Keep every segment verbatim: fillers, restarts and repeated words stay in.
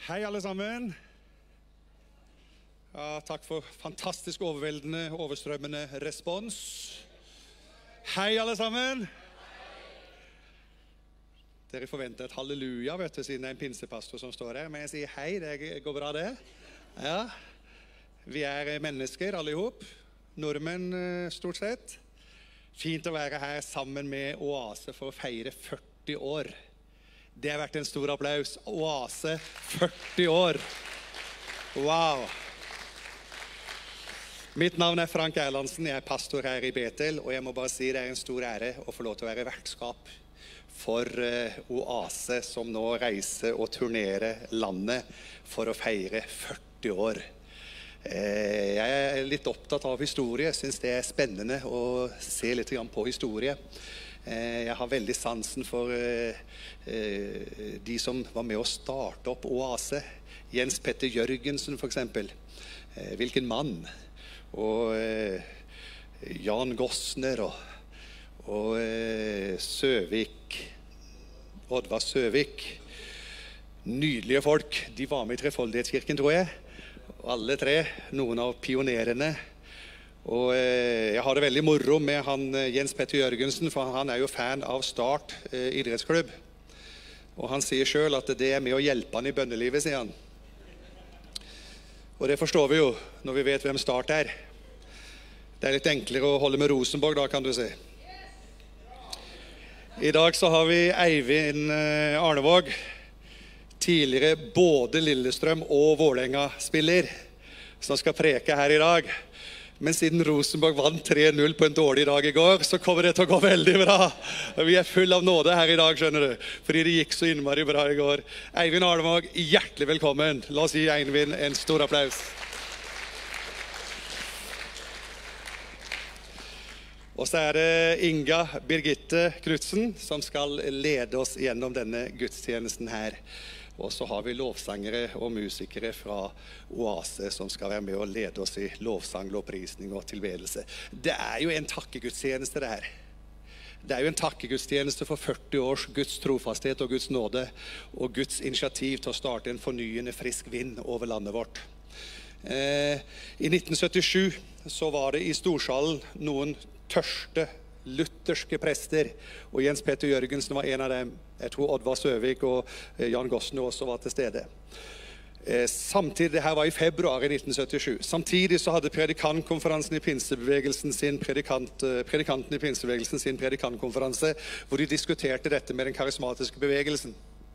Hei alle sammen. Ja, takk for fantastisk overveldende, overstrømmende respons. Hei alle sammen. Dere forventer et halleluja, vet du, siden det er en pinsepastor som står her. Men jeg sier hei, det går bra det. Ja, vi er mennesker alle ihop. Nordmenn stort sett. Fint å være her sammen med Oase for å feire førti år. Det har vært en stor applaus. Oase, førti år. Wow. Mitt navn er Frank Erlandsen, jeg er pastor her i Betel, og jeg må bare si det er en stor ære å få lov til å være vertskap for Oase, som nå reiser og turnerer landet for å feire førti år. Jeg er litt opptatt av historie, jeg synes det er spennende å se litt på historie. Jeg har veldig sansen for de som var med å starte opp Oase. Jens Petter Jørgensen for eksempel. Hvilken mann. Og Jan Gossner og, og Søvik. Oddvar Søvik. Nydelige folk. De var med i Trefoldighetskirken, tror jeg. Alle tre. Noen av pionerene. Og eh, jeg har det veldig moro med han Jens Petter Jørgensen, for han er jo fan av Start eh, idrettsklubb. Og han sier selv at det er med å hjelpe han i bønnelivet, sier han. Og det forstår vi jo når vi vet hvem Start er. Det er litt enklere å holde med Rosenborg da, kan du si. I dag så har vi Eivind eh, Arnevåg, tidligere både Lillestrøm og Vålerenga-spiller, som skal preke her i dag. Men siden Rosenborg vant tre null på en dårlig dag i går, så kommer det til å gå veldig bra. Vi er full av nåde her i dag, skjønner du, fordi det gikk så innmari bra i går. Eivind Arnevåg, hjertelig velkommen. La oss gi Eivind en stor applaus. Og så er det Inga Birgitte Knudsen som skal lede oss gjennom denne gudstjenesten her. Og så har vi lovsangere og musikere fra Oase som skal være med og lede oss i lovsang, lovprisning og tilbedelse. Det er jo en takkegudstjeneste det her. Det er jo en takkegudstjeneste for førti års Guds trofasthet og Guds nåde, og Guds initiativ til å starte en fornyende frisk vind over landet vårt. Eh, I nitten syttisju så var det i Storsalen noen tørste lutherske prester, og Jens Petter Jørgensen var en av dem. Jeg tror Oddvar Søvik og Jan Gossner også var til stede. Samtidig, det her var i februar i nitten syttisju, samtidig så hadde predikantkonferansen i pinsebevegelsen sin predikant, predikanten i pinsebevegelsen sin predikantkonferanse, hvor de diskuterte dette med den karismatiske bevegelsen.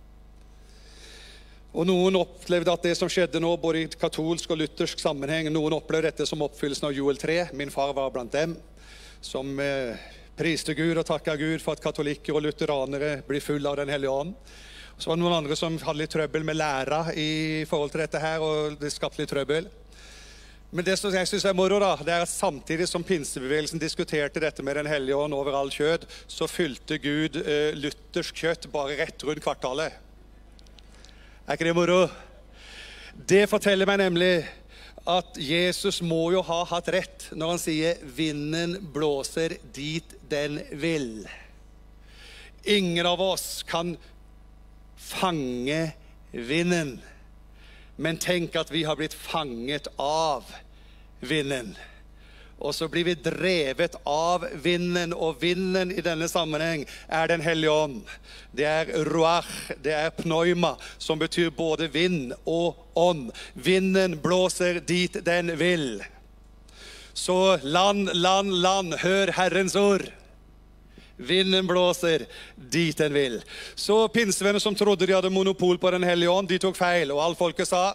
Og noen opplevde at det som skjedde nå, både i katolsk og luthersk sammenheng, noen opplevde dette som oppfyllelsen av Joel tre. Min far var blant dem, som eh, priste Gud og takket Gud for at katolikker og lutheranere blir full av den hellige ånd. Så var det noen andre som hadde litt trøbbel med læra i forhold til dette her, og det skapte litt trøbbel. Men det som jeg synes er moro da, det er at samtidig som pinsebevegelsen diskuterte dette med den hellige ånd over all kjød, så fylte Gud eh, luthersk kjøtt bare rett rundt kvartalet. Er ikke det moro? Det forteller meg nemlig at Jesus må jo ha hatt rett når han sier vinden blåser dit den vil. Ingen av oss kan fange vinden, men tenk at vi har blitt fanget av vinden. Og så blir vi drevet av vinden, og vinden i denne sammenheng er den hellige ånd. Det er ruach, det er pneuma, som betyr både vind og ånd. Vinden blåser dit den vil. Så land, land, land, hør Herrens ord. Vinden blåser dit den vil. Så pinsevenner som trodde de hadde monopol på den hellige ånd, de tok feil, og alle folket sa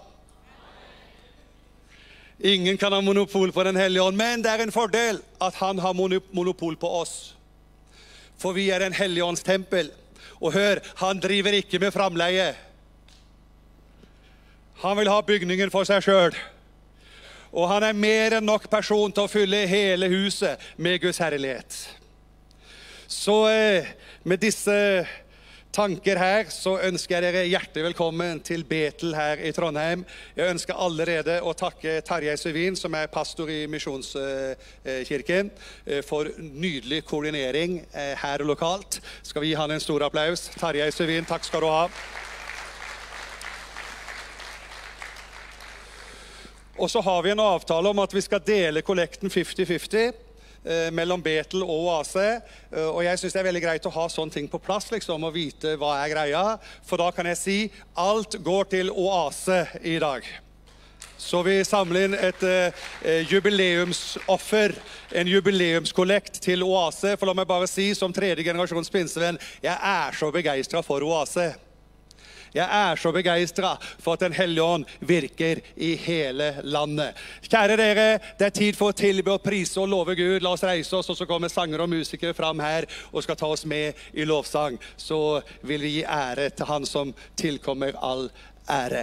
ingen kan ha monopol på den hellige ånd, men det er en fordel at han har monopol på oss. For vi er den hellige ånds tempel. Og hør, han driver ikke med framleie. Han vil ha bygningen for seg selv. Og han er mer enn nok person til å fylle hele huset med Guds herlighet. Så med disse tanker her, så ønsker jeg dere hjertelig velkommen til Betel her i Trondheim. Jeg ønsker allerede å takke Tarjei Søvin, som er pastor i Misjonskirken, for nydelig koordinering her lokalt. Skal vi gi han en stor applaus? Tarjei Søvin, takk skal du ha. Og så har vi en avtale om at vi skal dele kollekten femti femti eh, mellom Betel og Oase. Eh, og jeg synes det er veldig greit å ha sånne ting på plass, liksom, og vite hva er greia. For da kan jeg si, alt går til Oase i dag. Så vi samler inn et eh, jubileumsoffer, en jubileumskollekt til Oase. For la meg bare si, som tredje generasjons pinsevenn, jeg er så begeistret for Oase. Jeg er så begeistret for at Den Hellige Ånd virker i hele landet. Kjære dere, det er tid for å tilbe og prise og love Gud. La oss reise oss, og så kommer sanger og musikere fram her og skal ta oss med i lovsang. Så vil vi gi ære til han som tilkommer all ære.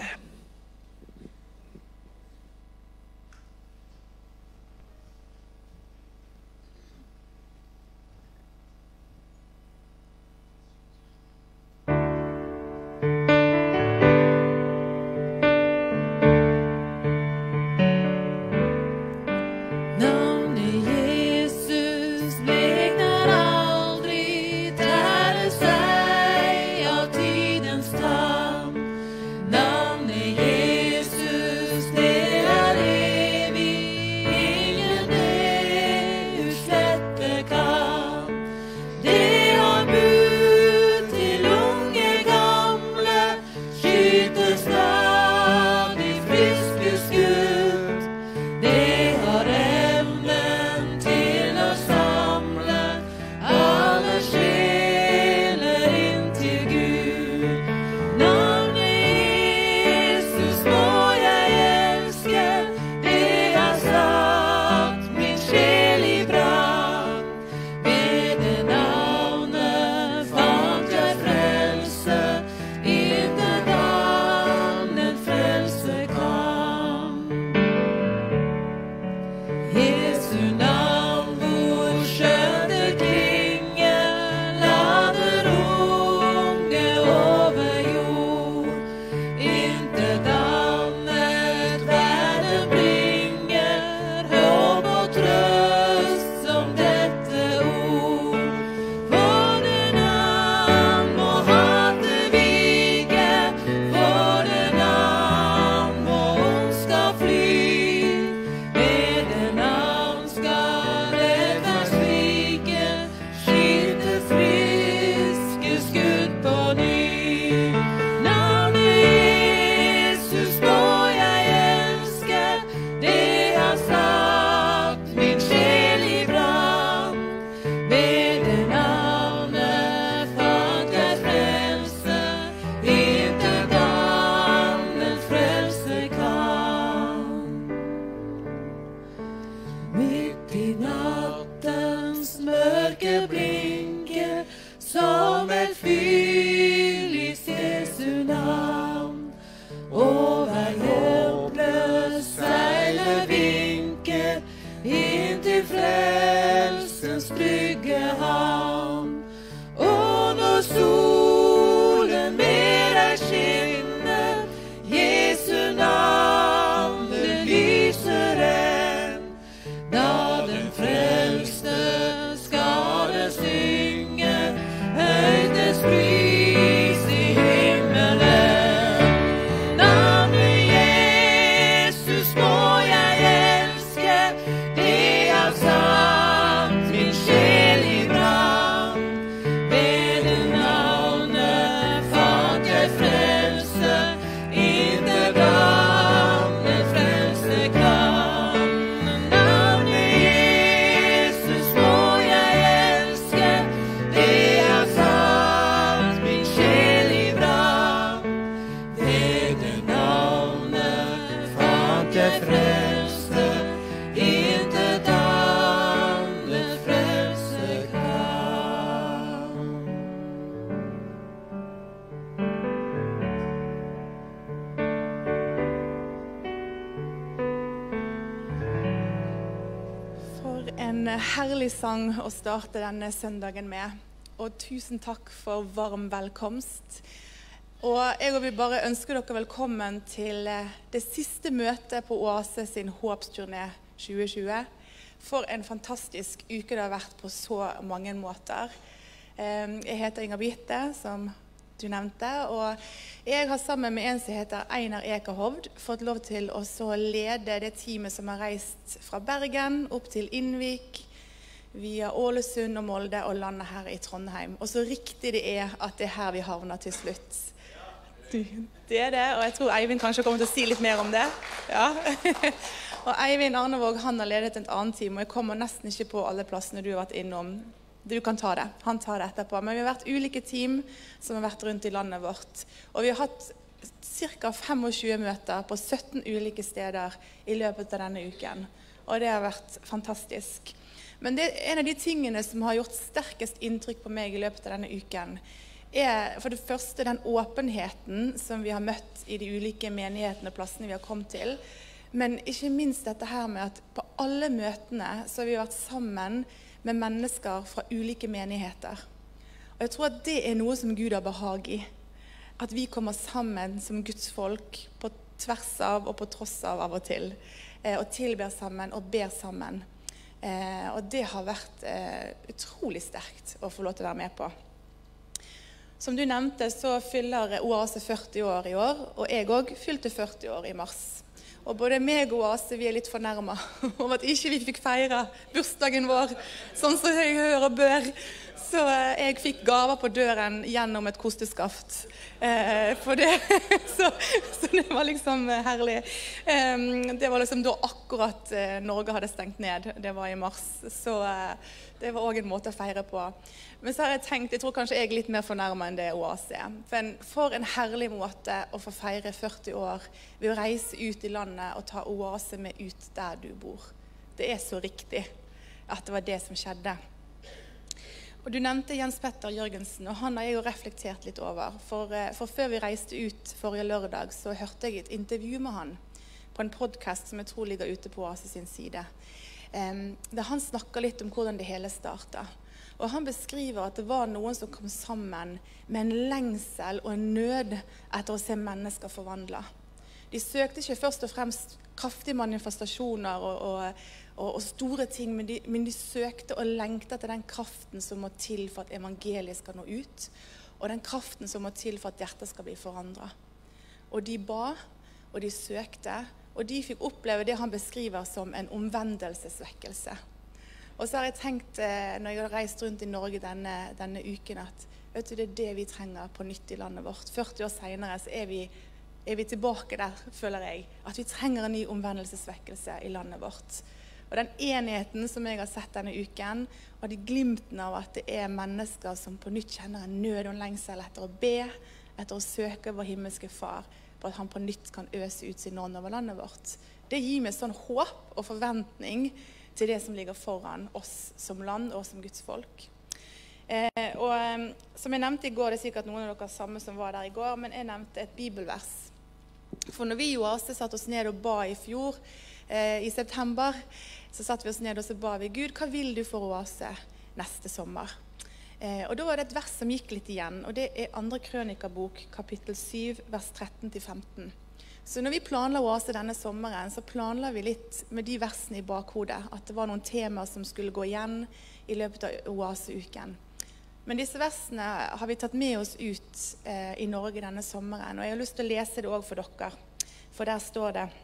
Herlig sang å starte denne søndagen med, og tusen takk for varm velkomst. Og jeg vil bare ønske dere velkommen til det siste møtet på Oase sin håpsturné tjue tjue. For en fantastisk uke det har vært på så mange måter. Jeg heter Inger Birte, som du nevnte. Og jeg har sammen med en som heter Einar Ekerhovd fått lov til å så lede det teamet som har reist fra Bergen opp til Innvik, via Ålesund og Molde og landet her i Trondheim. Og så riktig det er at det er her vi havner til slutt. Det er det, og jeg tror Eivind kanskje kommer til å si litt mer om det. Ja. Og Eivind Arnevåg, han har ledet et annet team, og jeg kommer nesten ikke på alle plassene du har vært innom. Du kan ta det, han tar det etterpå. Men vi har vært ulike team som har vært rundt i landet vårt. Og vi har hatt ca. tjuefem møter på sytten ulike steder i løpet av denne uken. Og det har vært fantastisk. Men det er en av de tingene som har gjort sterkest inntrykk på meg i løpet av denne uken, er for det første den åpenheten som vi har møtt i de ulike menighetene og plassene vi har kommet til. Men ikke minst dette her med at på alle møtene så har vi vært sammen med mennesker fra ulike menigheter. Og jeg tror at det er noe som Gud har behag i. At vi kommer sammen som Guds folk på tvers av og på tross av av og til. Eh, og tilber sammen og ber sammen. Eh, og det har vært eh, utrolig sterkt å få lov til å være med på. Som du nevnte så fyller Oase førti år i år, og jeg også fylte førti år i mars. Og både meg og Oase, vi er litt fornærmet over at ikke vi fikk feire bursdagen vår, sånn som jeg hører og bør. Så jeg fikk gaver på døren gjennom et kosteskaft. Eh, for det, så, så det var liksom herlig. Eh, det var liksom da akkurat eh, Norge hadde stengt ned. Det var i mars. Så eh, det var også en måte å feire på. Men så har jeg tenkt, jeg tror kanskje jeg er litt mer fornærmet enn det Oase er. For en, for en herlig måte å få feire førti år ved å reise ut i landet og ta Oase med ut der du bor. Det er så riktig at det var det som skjedde. Og du nevnte Jens Petter Jørgensen, og han har jeg jo reflektert litt over. For, for før vi reiste ut forrige lørdag, så hørte jeg et intervju med han på en podcast som jeg tror ligger ute på Oase sin side. Um, der han snakker litt om hvordan det hele startet. Og han beskriver at det var noen som kom sammen med en lengsel og en nød etter å se mennesker forvandlet. De søkte ikke først og fremst kraftige manifestasjoner og, og, og, og store ting, men de, men de søkte og lengte etter den kraften som må til for at evangeliet skal nå ut, og den kraften som må til for at hjertet skal bli forandret. Og de ba, og de søkte, og de fikk oppleve det han beskriver som en omvendelsesvekkelse. Og så har jeg tenkt, når jeg har reist rundt i Norge denne, denne uken, at vet du, det er det vi trenger på nytt i landet vårt. førti år senere så er vi, er vi tilbake der, føler jeg, at vi trenger en ny omvendelsesvekkelse i landet vårt. Og den enheten som jeg har sett denne uken, og de glimtene av at det er mennesker som på nytt kjenner en nød og en lengsel etter å be, etter å søke vår himmelske far, på at han på nytt kan øse ut sin ånd over landet vårt. Det gir meg sånn håp og forventning til det som ligger foran oss som land og som Guds folk. Eh, og eh, som jeg nevnte i går, det er sikkert noen av dere samme som var der i går, men jeg nevnte et bibelvers. For når vi i Oase satt oss ned og ba i fjor, eh, i september, så satt vi oss ned og så ba vi, Gud, hva vil du for Oase neste sommer? Eh, og da var det et vers som gikk litt igjen, og det er andre krønikabok, kapittel syv, vers tretten til femten. Så når vi planla Oase denne sommeren, så planla vi litt med de versene i bakhodet, at det var noen temaer som skulle gå igjen i løpet av Oase-uken. Men disse versene har vi tatt med oss ut eh, i Norge denne sommeren, og jeg har lyst til å lese det også for dere. For der står det,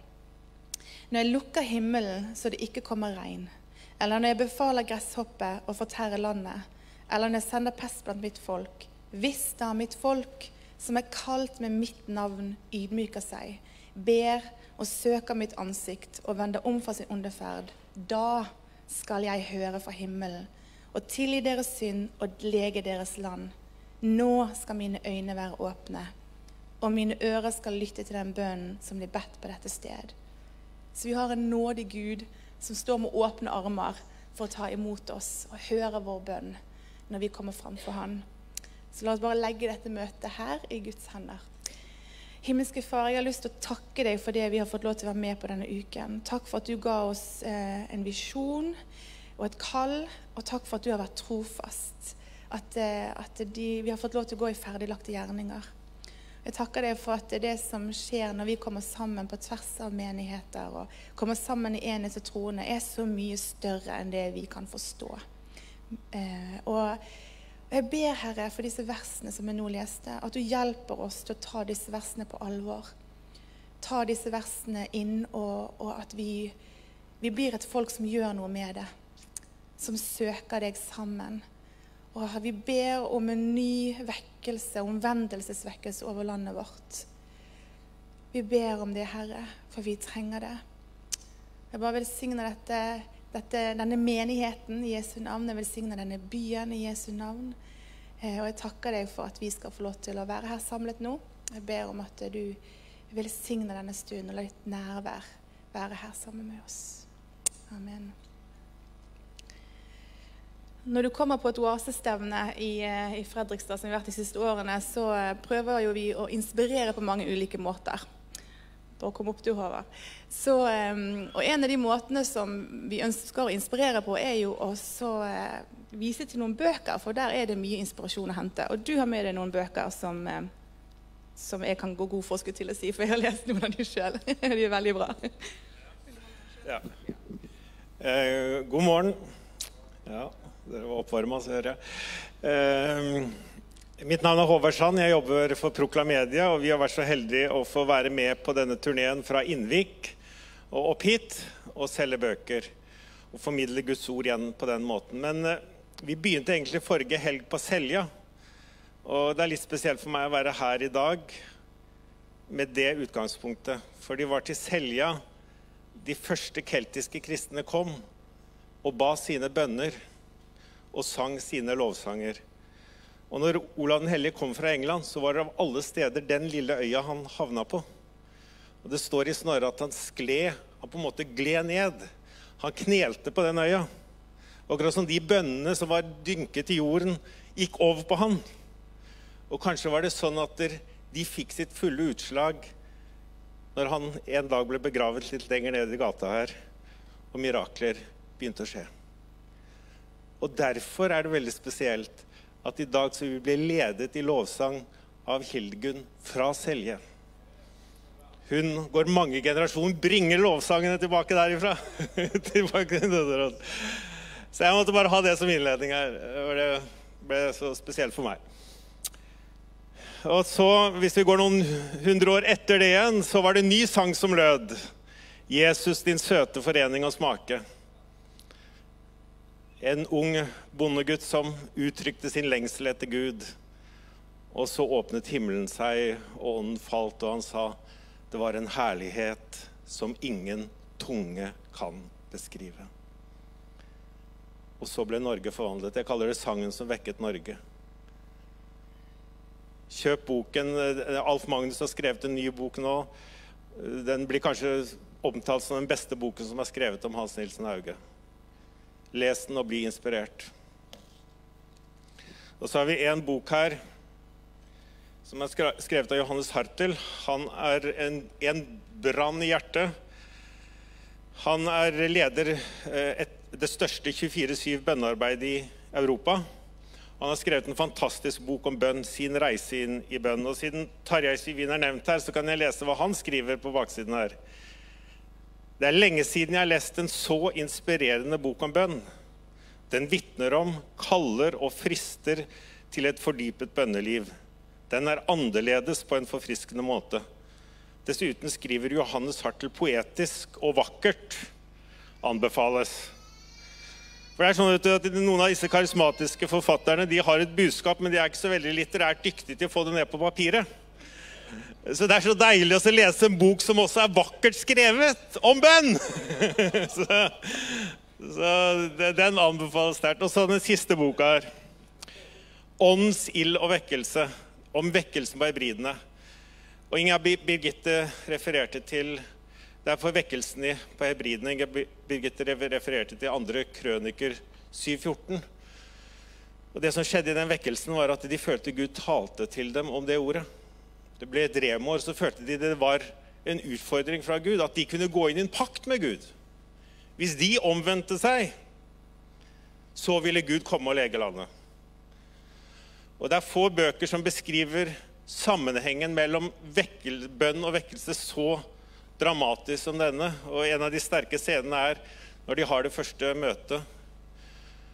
når jeg lukker himmelen så det ikke kommer regn, eller når jeg befaler gresshoppet og fortærer landet, eller når jeg sender pest blant mitt folk, hvis da mitt folk, som er kalt med mitt navn, ydmyker seg, ber og søker mitt ansikt og vender om fra sin onde ferd, da skal jeg høre fra himmelen og tilgi deres synd og lege deres land. Nå skal mine øyne være åpne, og mine ører skal lytte til den bønnen som blir bedt på dette sted. Så vi har en nådig Gud som står med åpne armer for å ta imot oss og høre vår bønn når vi kommer frem for han. Så la oss bare legge dette møtet her i Guds hender. Himmelske Far, jeg har lyst til å takke deg for det vi har fått lov til å være med på denne uken. Takk for at du ga oss eh, en visjon og et kall, og takk for at du har vært trofast. At, eh, at de, vi har fått lov til å gå i ferdiglagte gjerninger. Jeg takker deg for at det er det som skjer når vi kommer sammen på tvers av menigheter og kommer sammen i enhet og troende, er så mye større enn det vi kan forstå. Eh, og Og jeg ber, Herre, for disse versene som jeg nå leste, at du hjelper oss til å ta disse versene på alvor. Ta disse versene inn, og, og at vi, vi blir et folk som gjør noe med det, som søker deg sammen. Og vi ber om en ny vekkelse, omvendelsesvekkelse over landet vårt. Vi ber om det, Herre, for vi trenger det. Jeg bare velsigner dette, dette, denne menigheten i Jesu navn. Jeg velsigner denne byen i Jesu navn. Og jeg takker deg for at vi skal få lov til å være her samlet nå. Jeg ber om at du velsigner denne stunden og la ditt nærvær være her sammen med oss. Amen. Når du kommer på et oasestevne i, i Fredrikstad, som vi har vært de siste årene, så prøver jo vi å inspirere på mange ulike måter. Da kom opp du, Håvard. Så, og en av de måtene som vi ønsker å inspirere på, er jo å så, vise til noen bøker, for der er det mye inspirasjon å hente. Og du har med deg noen bøker som, som jeg kan gå god for skulle til å si, for jeg har lest noen av de selv. De er veldig bra. Ja. Eh, god morgen. Ja. Dere var oppvarmet, så hører jeg. Eh, mitt navn er Håvard Sand, jeg jobber for Proklamedia, og vi har vært så heldige å få være med på denne turneen fra Innvik og opp hit, og selge bøker, og formidle Guds ord igjen på den måten. Men eh, vi begynte egentlig forrige helg på Selja, og det er litt spesielt for meg å være her i dag med det utgangspunktet, for de var til Selja, de første keltiske kristne kom, og ba sine bønner, og sang sine lovsanger. Og når Olav den Hellige kom fra England, så var det av alle steder den lille øya han havna på. Og det står i Snorre at han skled, han på en måte gled ned. Han knelte på den øya. Og akkurat som de bønnene som var dynket i jorden, gikk over på han. Og kanskje var det sånn at de fikk sitt fulle utslag når han en dag ble begravet litt lenger ned i gata her, og mirakler begynte å skje. Og derfor er det veldig spesielt at i dag så vi ble ledet i lovsang av Hildegunn fra Selje. Hun går mange generasjoner, bringer lovsangene tilbake derifra. tilbake. Så jeg måtte bare ha det som innledning her, og det ble så spesielt for meg. Og så, hvis vi går noen hundre år etter det igjen, så var det en ny sang som lød. Jesus, din søte forening og smake. En ung bondegutt som uttrykte sin lengsel etter Gud. Og så åpnet himmelen seg, og ånden falt, og han sa, det var en herlighet som ingen tunge kan beskrive. Og så ble Norge forvandlet. Jeg kaller det sangen som vekket Norge. Kjøp boken. Alf Magnus har skrevet en ny bok nå. Den blir kanskje omtalt som den beste boken som er skrevet om Hans Nielsen Hauge. Les den og bli inspirert. Og så har vi en bok her som er skrevet av Johannes Hartel. Han er en, en brann i hjertet. Han er leder et, det største tjuefire syv bønnearbeidet i Europa. Han har skrevet en fantastisk bok om bønn, sin reise inn i bønn. Og siden Tarjei Syvin er nevnt her, så kan jeg lese hva han skriver på baksiden her. Det er lenge siden jeg har lest en så inspirerende bok om bønn. Den vitner om, kaller og frister til et fordypet bønneliv. Den er annerledes på en forfriskende måte. Dessuten skriver Johannes Hartel poetisk og vakkert. Anbefales. For det er sånn at noen av disse karismatiske forfatterne, de har et budskap, men de er ikke så veldig litterært dyktige til å få det ned på papiret. Så det er så deilig å lese en bok som også er vakkert skrevet om bønn. så så det, den anbefales sterkt. Og så den siste boka her. Åndens ild og vekkelse. Om vekkelsen på hebridene. Og Inga Birgitte refererte til, det er for vekkelsen i, på hebridene, Inga Birgitte refererte til andre krøniker syv fjorten. Og det som skjedde i den vekkelsen var at de følte Gud talte til dem om det ordet. Det ble et remår, så følte de det var en utfordring fra Gud, at de kunne gå inn i en pakt med Gud. Hvis de omvendte seg, så ville Gud komme og lege landet. Og det er få bøker som beskriver sammenhengen mellom vekkel, bønn og vekkelse så dramatisk som denne. Og en av de sterke scenene er når de har det første møtet.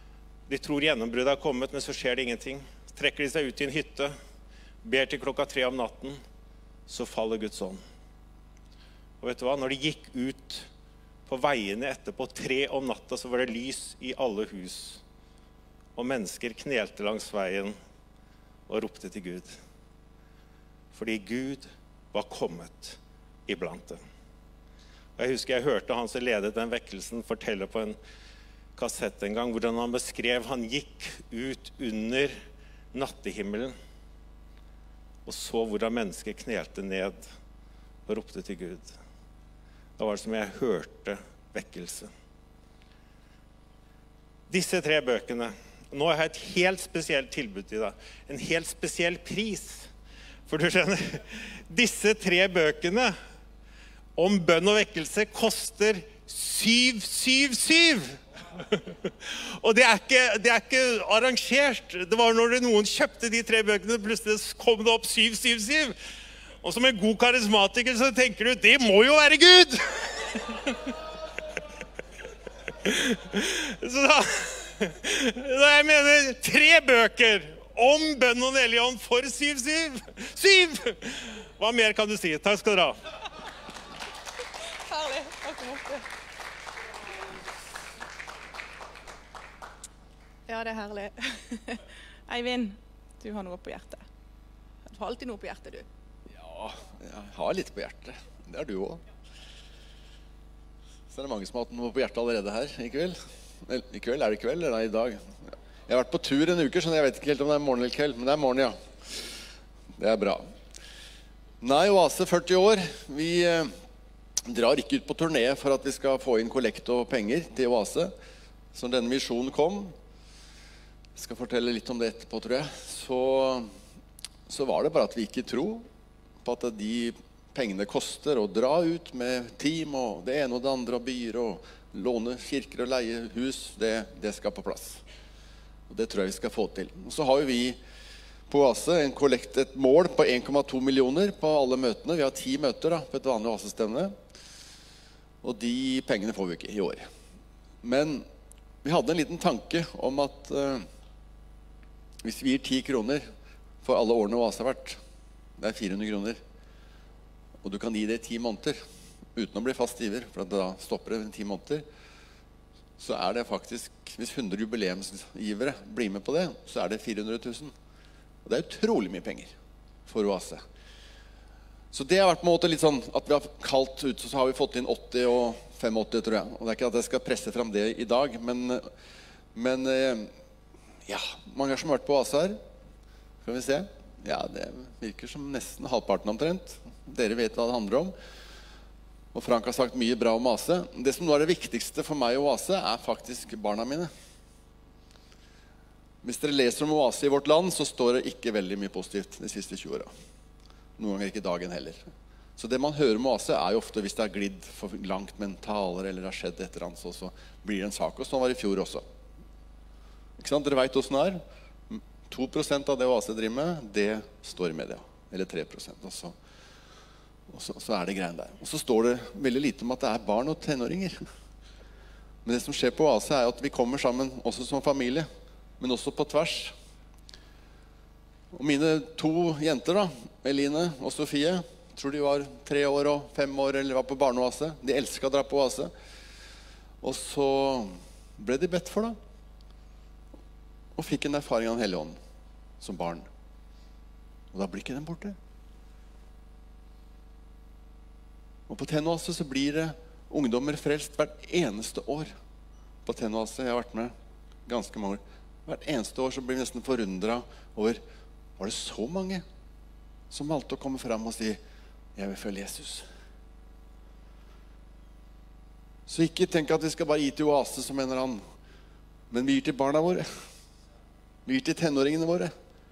De tror gjennombruddet har kommet, men så skjer det ingenting. Så trekker de seg ut i en hytte, ber til klokka tre om natten, så faller Guds ånd. Og vet du hva? Når de gikk ut på veiene etterpå, tre om natta, så var det lys i alle hus. Og mennesker knelte langs veien og ropte til Gud. Fordi Gud var kommet iblant dem. Jeg husker jeg hørte han som ledet den vekkelsen fortelle på en kassett en gang, hvordan han beskrev, han gikk ut under nattehimmelen og så hvordan mennesker knelte ned og ropte til Gud. Da var det som jeg hørte vekkelse. Disse tre bøkene, nå har jeg et helt spesielt tilbud til deg, en helt spesiell pris. For du skjønner, disse tre bøkene om bønn og vekkelse koster syv, syv, syv. Og det er, ikke, det er ikke arrangert. Det var når noen kjøpte de tre bøkene, plutselig kom det opp syv, syv, syv. Og som en god karismatiker så tenker du, det må jo være Gud! Så da, da jeg mener tre bøker om bønn og Den hellige ånd for syv, syv. Syv! Hva mer kan du si? Takk skal dere ha. Herlig. Takk for det. Ja, det er herlig. Eivind, du har noe på hjertet. Du har alltid noe på hjertet, du. Ja, jeg har litt på hjertet. Det er du også. Så er det mange som har hatt noe på hjertet allerede her i kveld. I kveld, er det kveld eller nei, i dag? Jeg har vært på tur en uke, så jeg vet ikke helt om det er morgen eller kveld, men det er morgen, ja. Det er bra. Nei, Oase førti år. Vi eh, drar ikke ut på turné for at vi skal få inn kollekt og penger til Oase. Så denne misjonen kom, jeg skal fortelle litt om det etterpå, tror jeg, så, så var det bare at vi ikke tror på at de pengene koster å dra ut med team og det ene og det andre og byer og låne kirker og leie hus, det, det skal på plass. Og det tror jeg vi skal få til. Og så har vi på Oase en kollekt, et mål på en komma to millioner på alle møtene. Vi har ti møter da, på et vanlig Oase-stevne. Og de pengene får vi ikke i år. Men vi hadde en liten tanke om at uh, hvis vi gir ti kroner for alle årene Oase har vært, det er fire hundre kroner, og du kan gi det i ti måneder, uten å bli fast giver, for da stopper det i ti måneder, så er det faktisk, hvis hundre jubileumsgivere blir med på det, så er det fire hundre tusen. Og det er utrolig mye penger for Oase. Så det har vært på en måte litt sånn at vi har kalt ut, så har vi fått inn åtti og åttifem, tror jeg. Og det er ikke at jeg skal presse frem det i dag, men, men ja, mange som har vært på Oase her. Skal vi se. Ja, det virker som nesten halvparten omtrent. Dere vet hva det handler om. Og Frank har sagt mye bra om Oase. Det som nå er det viktigste for meg og Oase er faktisk barna mine. Hvis dere leser om Oase i Vårt Land, så står det ikke veldig mye positivt de siste tjue årene. Noen ganger ikke dagen heller. Så det man hører om Oase er jo ofte hvis det er glidd for langt med en taler, eller det har skjedd et eller annet, så, så blir det en sak. Og sånn var det i fjor også. Ikke sant? Dere vet hvordan det er. to prosent av det Oase driver med, det står i media. Eller tre prosent. Og så, og så, så er det greien der. Og så står det veldig lite om at det er barn og tenåringer. Men det som skjer på Oase er at vi kommer sammen også som familie, men også på tvers. Og mine to jenter da, Eline og Sofie, tror de var tre år og fem år, eller var på barne-Oase. De elsket å dra på Oase. Og så ble de bedt for da. Og fikk en erfaring av Den hellige ånd som barn. Og da blir ikke den borte. Og på Tenn-Oase så blir det ungdommer frelst hvert eneste år. På Tenn-Oase, jeg har vært med ganske mange år. Hvert eneste år så blir vi nesten forundret over, var det så mange som valgte å komme frem og si, jeg vil følge Jesus. Så ikke tenk at vi skal bare gi til Oase som en eller annen, men vi gir til barna våre. Vi gir til tenåringene våre.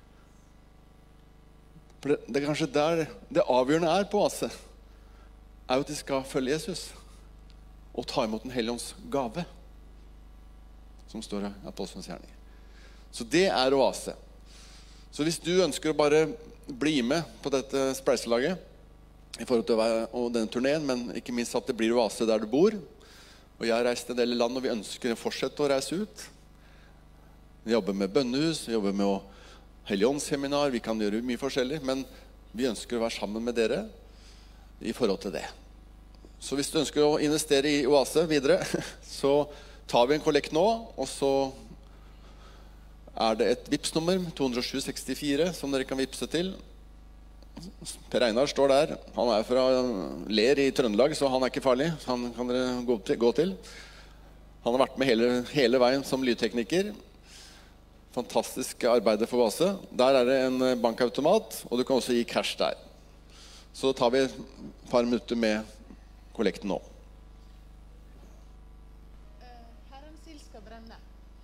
For det, det er kanskje der det avgjørende er på Oase, er jo at de skal følge Jesus og ta imot Den hellige ånds gave, som står i Apostlenes gjerninger. Så det er Oase. Så hvis du ønsker å bare bli med på dette spleiselaget i forhold til å være, og denne turneen, men ikke minst at det blir Oase der du bor, og jeg har reist en del i land, og vi ønsker å fortsette å reise ut, Vi jobber med bønnehus, vi jobber med helligåndsseminar, vi kan gjøre mye forskjellig, men vi ønsker å være sammen med dere i forhold til det. Så hvis du ønsker å investere i Oase videre, så tar vi en kollekt nå, og så er det et Vipps-nummer, to null sju seks fire, som dere kan vipse til. Per Einar står der. Han er fra Ler i Trøndelag, så han er ikke farlig. Han kan dere gå til. Gå til. Han har vært med hele, hele veien som lydtekniker. Fantastisk arbeid for Oase. Der er det en bankautomat, og du kan også gi cash der. Så tar vi et par minutter med kollekten nå. Herrens ild skal brenne.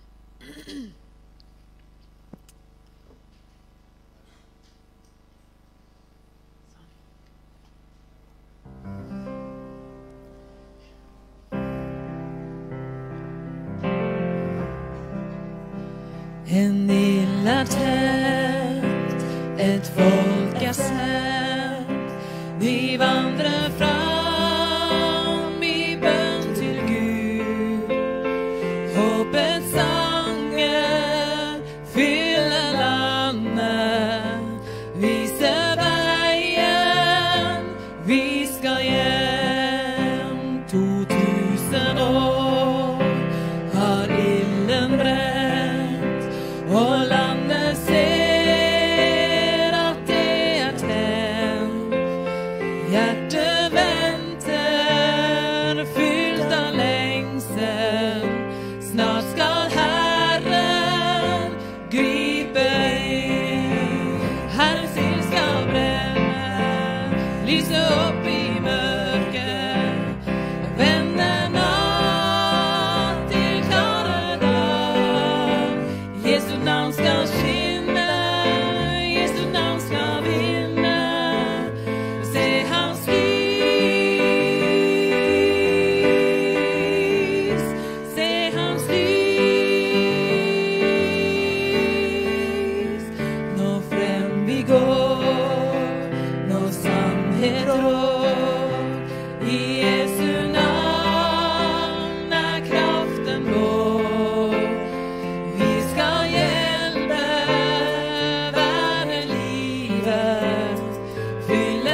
En ild er tent, et folk er sendt, vi vandrer fram i bønn til Gud. Håpets sanger fyller landet, viser veien, vi skal hjem. To tusen år har ilden brent, og landet ser at det er tent. Hjertet venter, fylt av lengsel. Snart skal Herren gripe inn. Herrens ild skal brenne, lyse opp i mørket. Vende natt til klare dag. Jesu navn skal skinne, Jesu navn skal vinne. Se hans lys, se hans lys. Nå frem vi går, nå sannhet rår. I Jesu navn er kraften vår. Vi skal hjelpe, være livet, fylle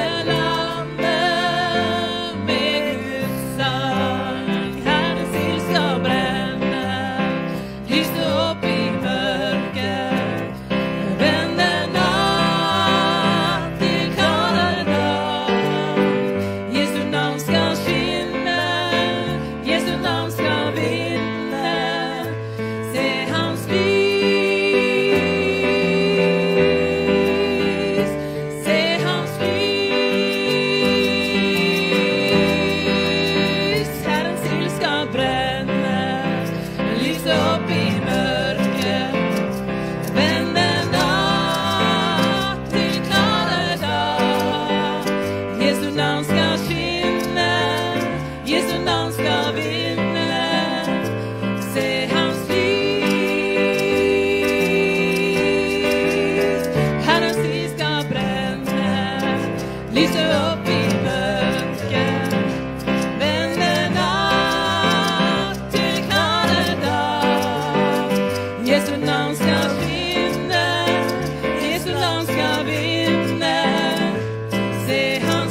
landet med Guds sang. Herrens ild skal brenne, lyse opp i mørket. Vende natt til klarere dag. Jesu navn skal skinne, Jesu navn skal vinne. Se hans lys, se hans lys. Herrens ild skal brenne, lyse opp i mørket. Vende natt til klare dag. Jesu navn skal skinne, Jesu navn skal vinne. Se hans lys. Herrens ild skal brenne, lyse opp i mørket. Vende natt til klare dag. Jesu navn skal skinne, Jesu navn skal vinne. Se hans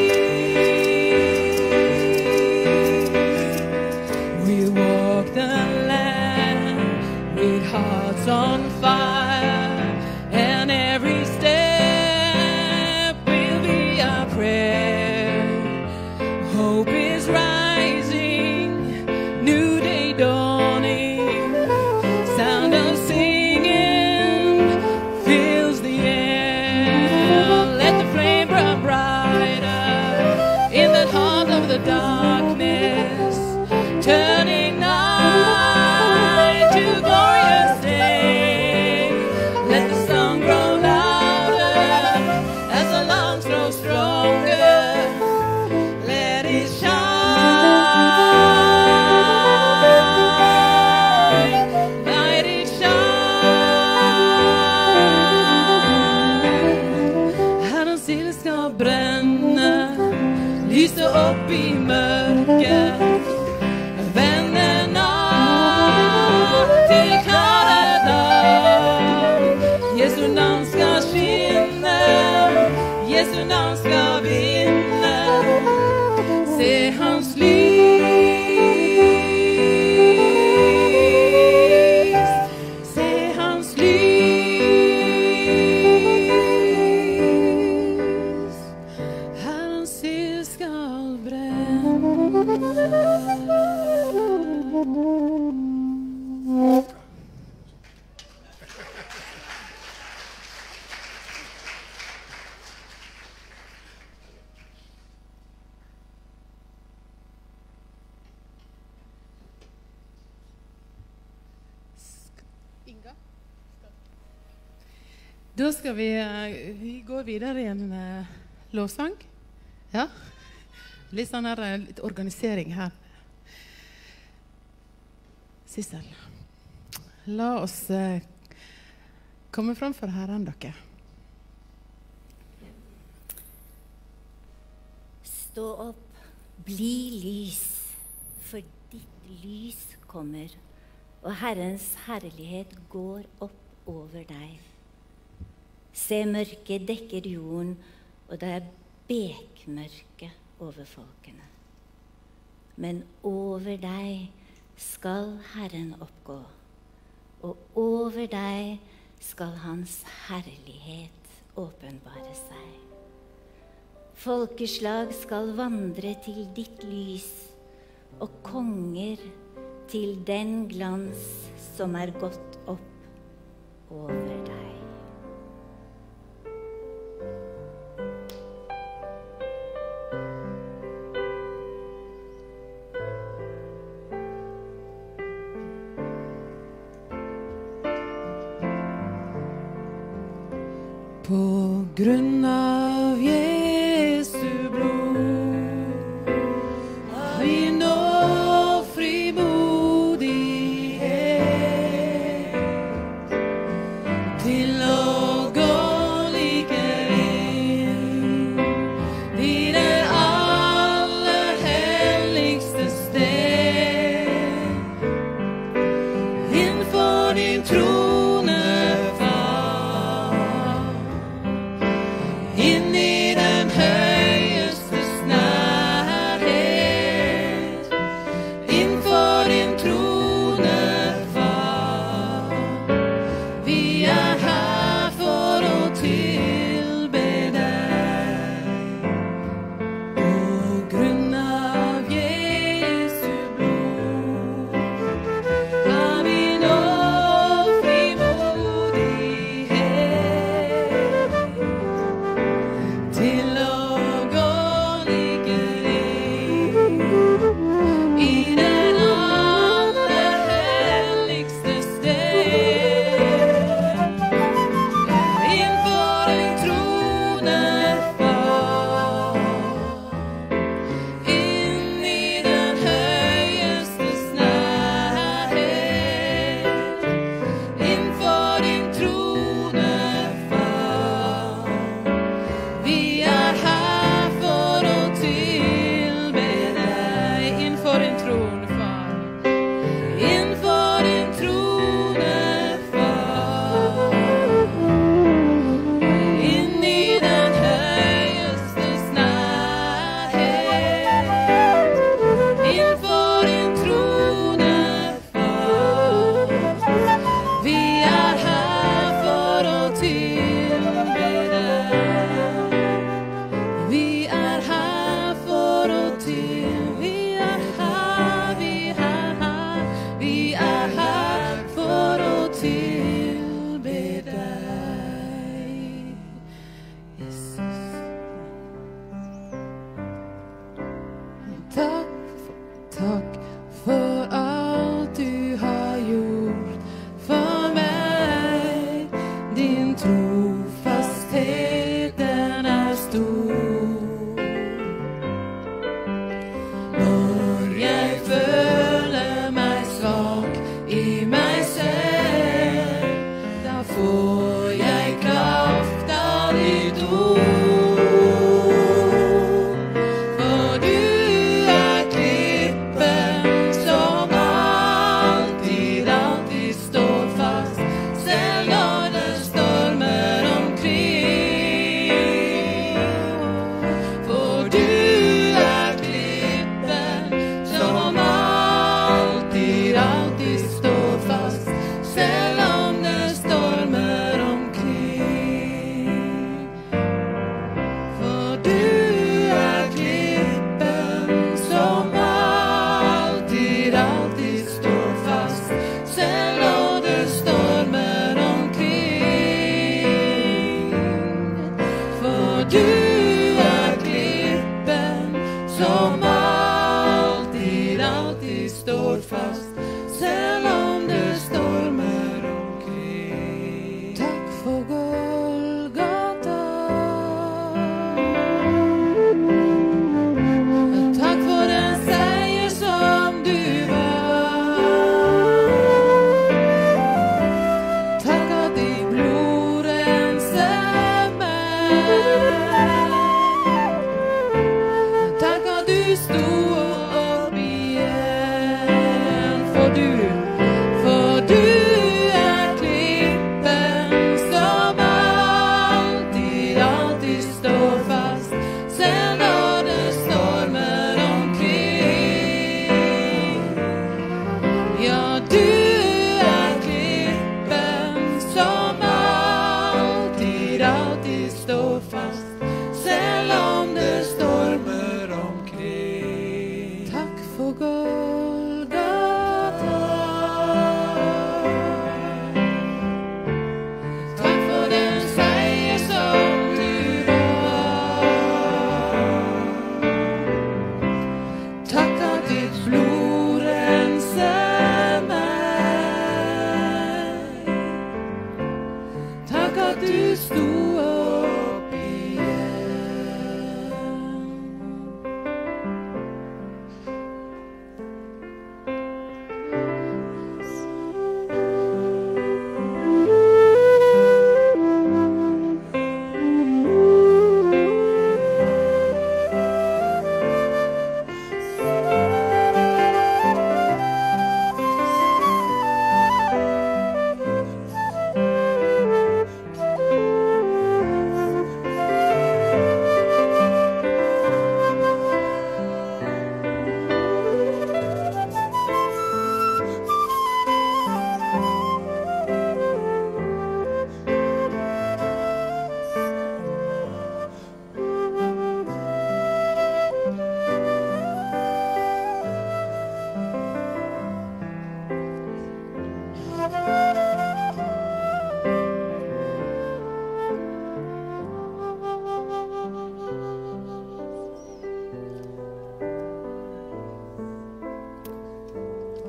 lys. We walk the land with hearts on fire, and every step will be a prayer. Hope is rising, new day dawning. Sound of singing fills the air. Let the flame burn brighter in the heart of the darkness, turning night to glorious day. Let the song grow louder as the lungs grow stronger. Let it shine, let it shine. Herrens ild skal brenne, lyse opp i mørket. Vende natt til klare dag. skal vinne. Se hans lys. Se hans lys. Herrens ild skal brenne. Inga? Da skal vi, eh, vi gå videre i en uh, lovsang. Ja. Litt sånn her, eh, litt organisering her. Sissel, la oss uh, komme frem for Herren, dere. Stå opp, bli lys, for ditt lys kommer, og Herrens herlighet går opp over deg. Se, mørket dekker jorden, og det er bekmørke over folkene. Men over deg skal Herren oppgå, og over deg skal hans herlighet åpenbare seg. Folkeslag skal vandre til ditt lys, og konger til den glans som er gått opp over deg. På grunn av Jesu blod har vi nå frimodighet til å gå like inn i det aller helligste sted, innenfor din trone, Far.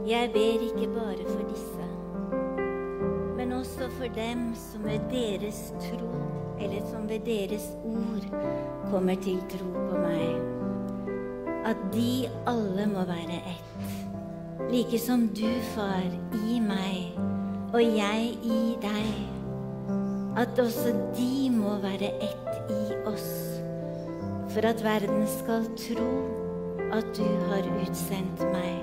Jeg ber ikke bare for disse, men også for dem som ved deres tro, eller som ved deres ord, kommer til tro på meg. At de alle må være ett, like som du, far, i meg, og jeg i deg. At også de må være ett i oss, for at verden skal tro at du har utsendt meg.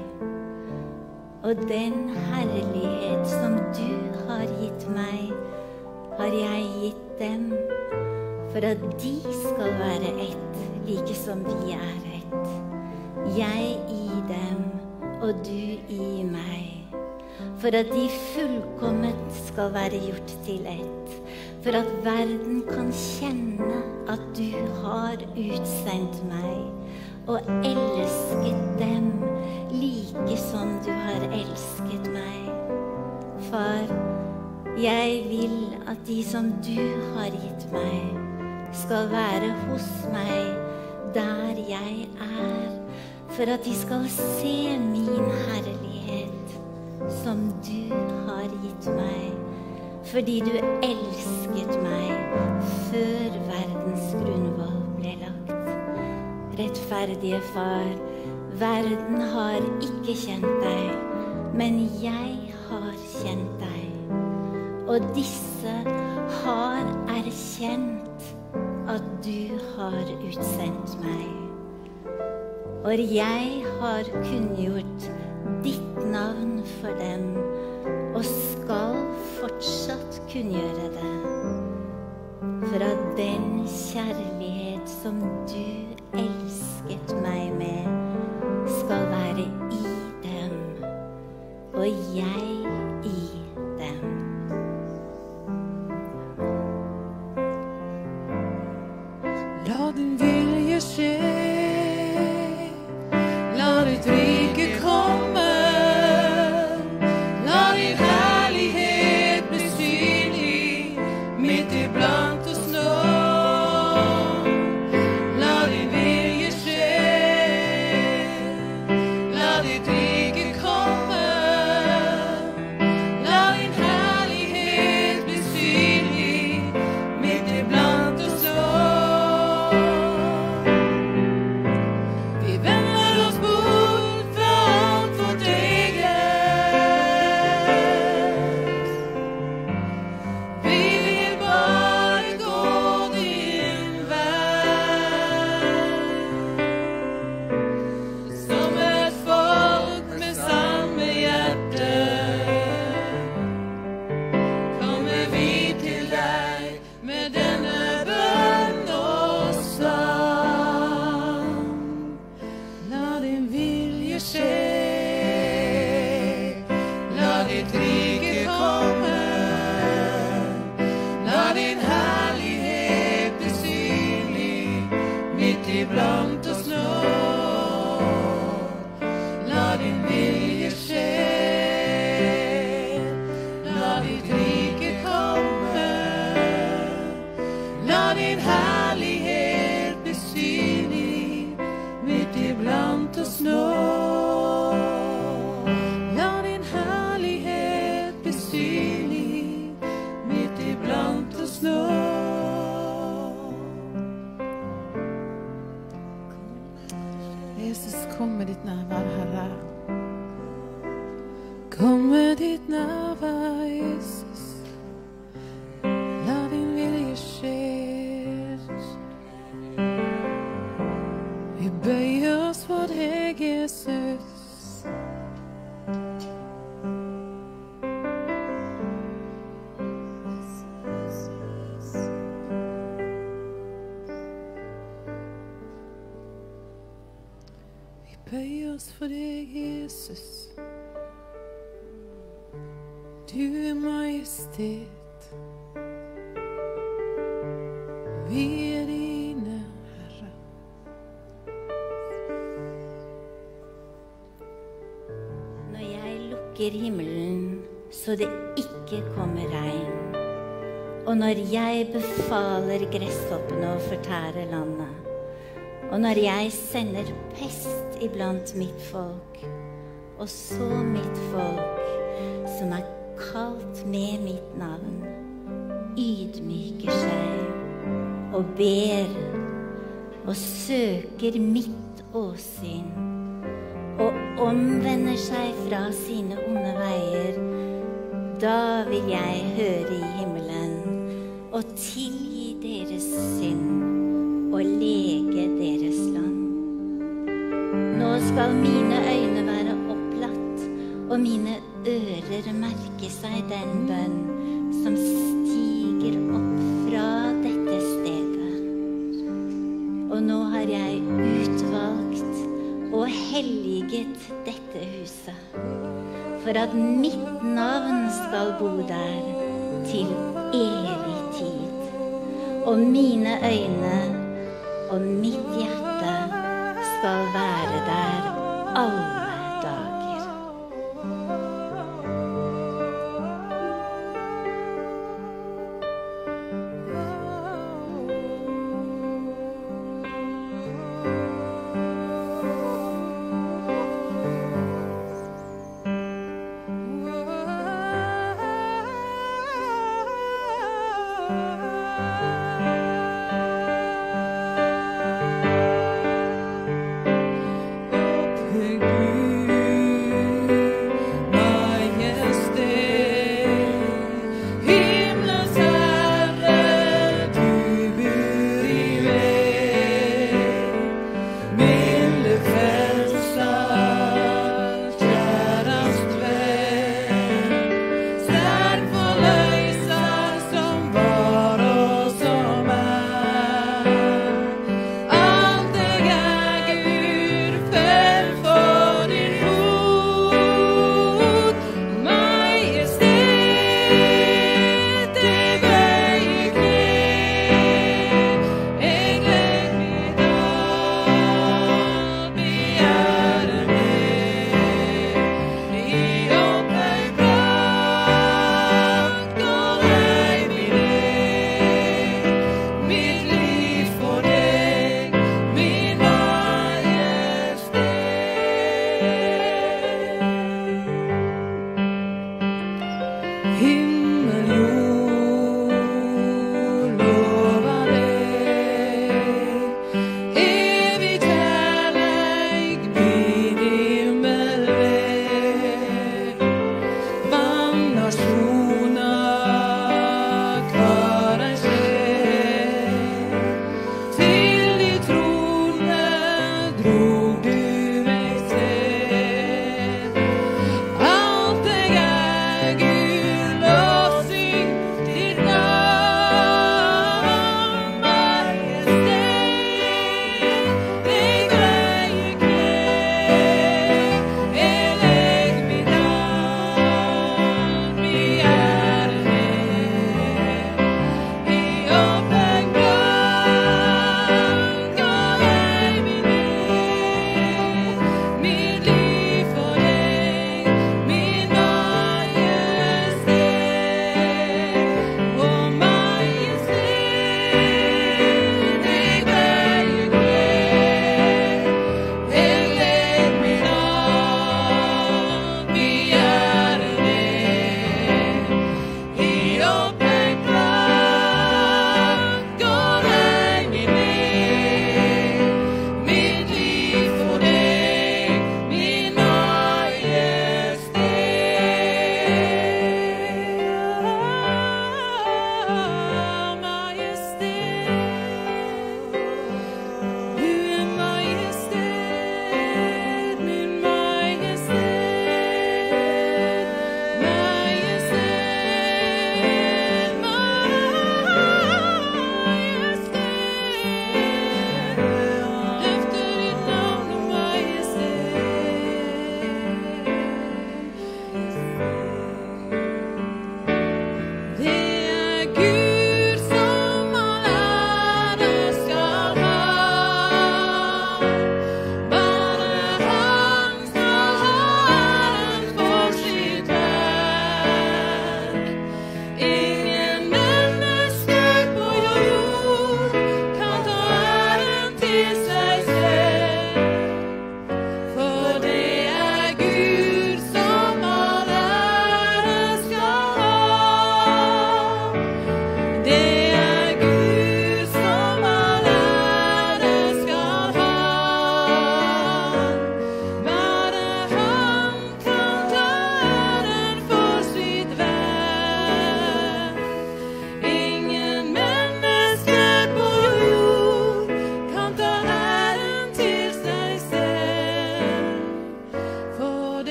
Og den herlighet som du har gitt meg, har jeg gitt dem, for at de skal være ett, like som vi er ett. Jeg i dem, og du i meg. For at de fullkomment skal være gjort til ett. For at verden kan kjenne at du har utsendt meg, og elsket dem like som du har elsket meg. Far, jeg vil at de som du har gitt meg, skal være hos meg der jeg er, for at de skal se min herlighet som du har gitt meg, fordi du elsket meg før verdens grunnvoll ble lagt. Rettferdige far, verden har ikke kjent deg, men jeg har kjent deg. Og disse har erkjent at du har utsendt meg. Og jeg har kunngjort ditt navn for dem, og skal fortsatt kunngjøre det. For at den kjærlighet som du elsket meg med, skal være i dem, og jeg i dem. La din vilje skje, la ditt rike komme, la din herlighet bli synlig midt iblant oss nå. La din vilje skje, la ditt rike komme, la din herlighet bli synlig midt iblant oss nå. Vi vender oss bort fra alt vårt eget. Vi vil bare gå din vei. Som et folk med samme hjerte, kommer vi til deg med denne bønn og sang. La din vilje skje, la ditt rike komme, la din herlighet bli synlig midt iblant oss nå. La din vilje skje, la ditt rike komme, la din herlighet bli synlig midt iblant oss nå. La din herlighet bli synlig midt iblant oss nå. Jesus, kom med ditt nærvær, Herre. Kom med ditt nærvær, Jesus. La din vilje skje. Vi bøyer oss for deg, Jesus. Vi bøyer oss for deg, Jesus. Du er majestet. Vi er dine, Herre. Når jeg lukker himmelen, så det ikke kommer regn, og når jeg befaler gresshoppene å fortære landet, og når jeg sender pest iblant mitt folk, og så mitt folk, som er kalt med mitt navn, ydmyker seg og ber og søker mitt åsyn og omvender seg fra sine onde veier, da vil jeg høre i himmelen og tilgi deres synd og lege deres land. Nå skal mine øyne være opplatt, og mine ører merke seg den bønn som stiger opp fra dette stedet. Og nå har jeg utvalgt og helliget dette huset, for at mitt navn skal bo der til evig tid. Og mine øyne og mitt hjerte skal være der alle dager.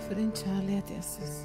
for din kjærlighet, Jesus.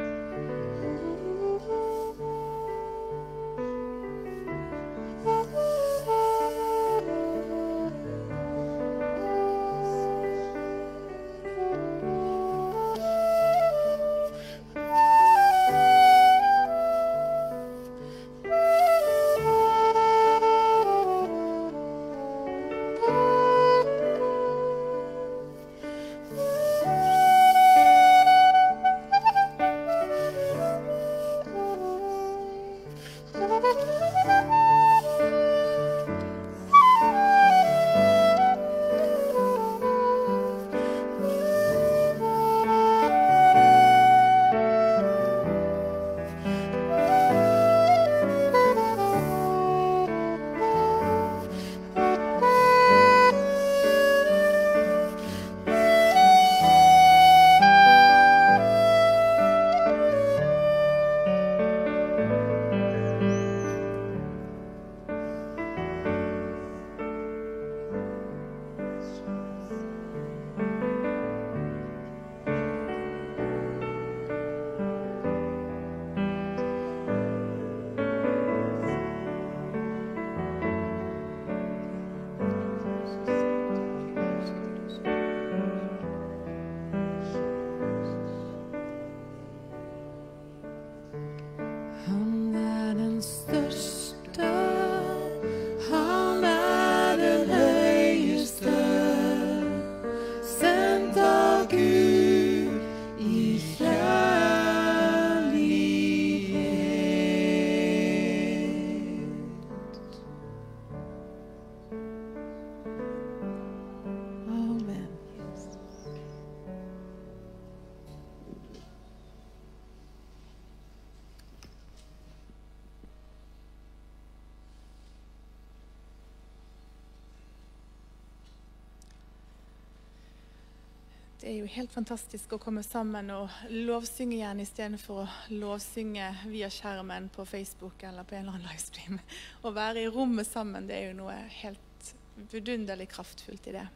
Det er jo helt fantastisk å komme sammen og lovsynge igjen i stedet for å lovsynge via skjermen på Facebook eller på en eller annen livestream. Å være i rommet sammen, det er jo noe helt vidunderlig kraftfullt i det.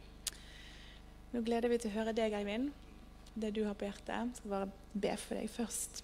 Nå gleder vi til å høre deg, Eivind, det du har på hjertet. Jeg skal bare be for deg først.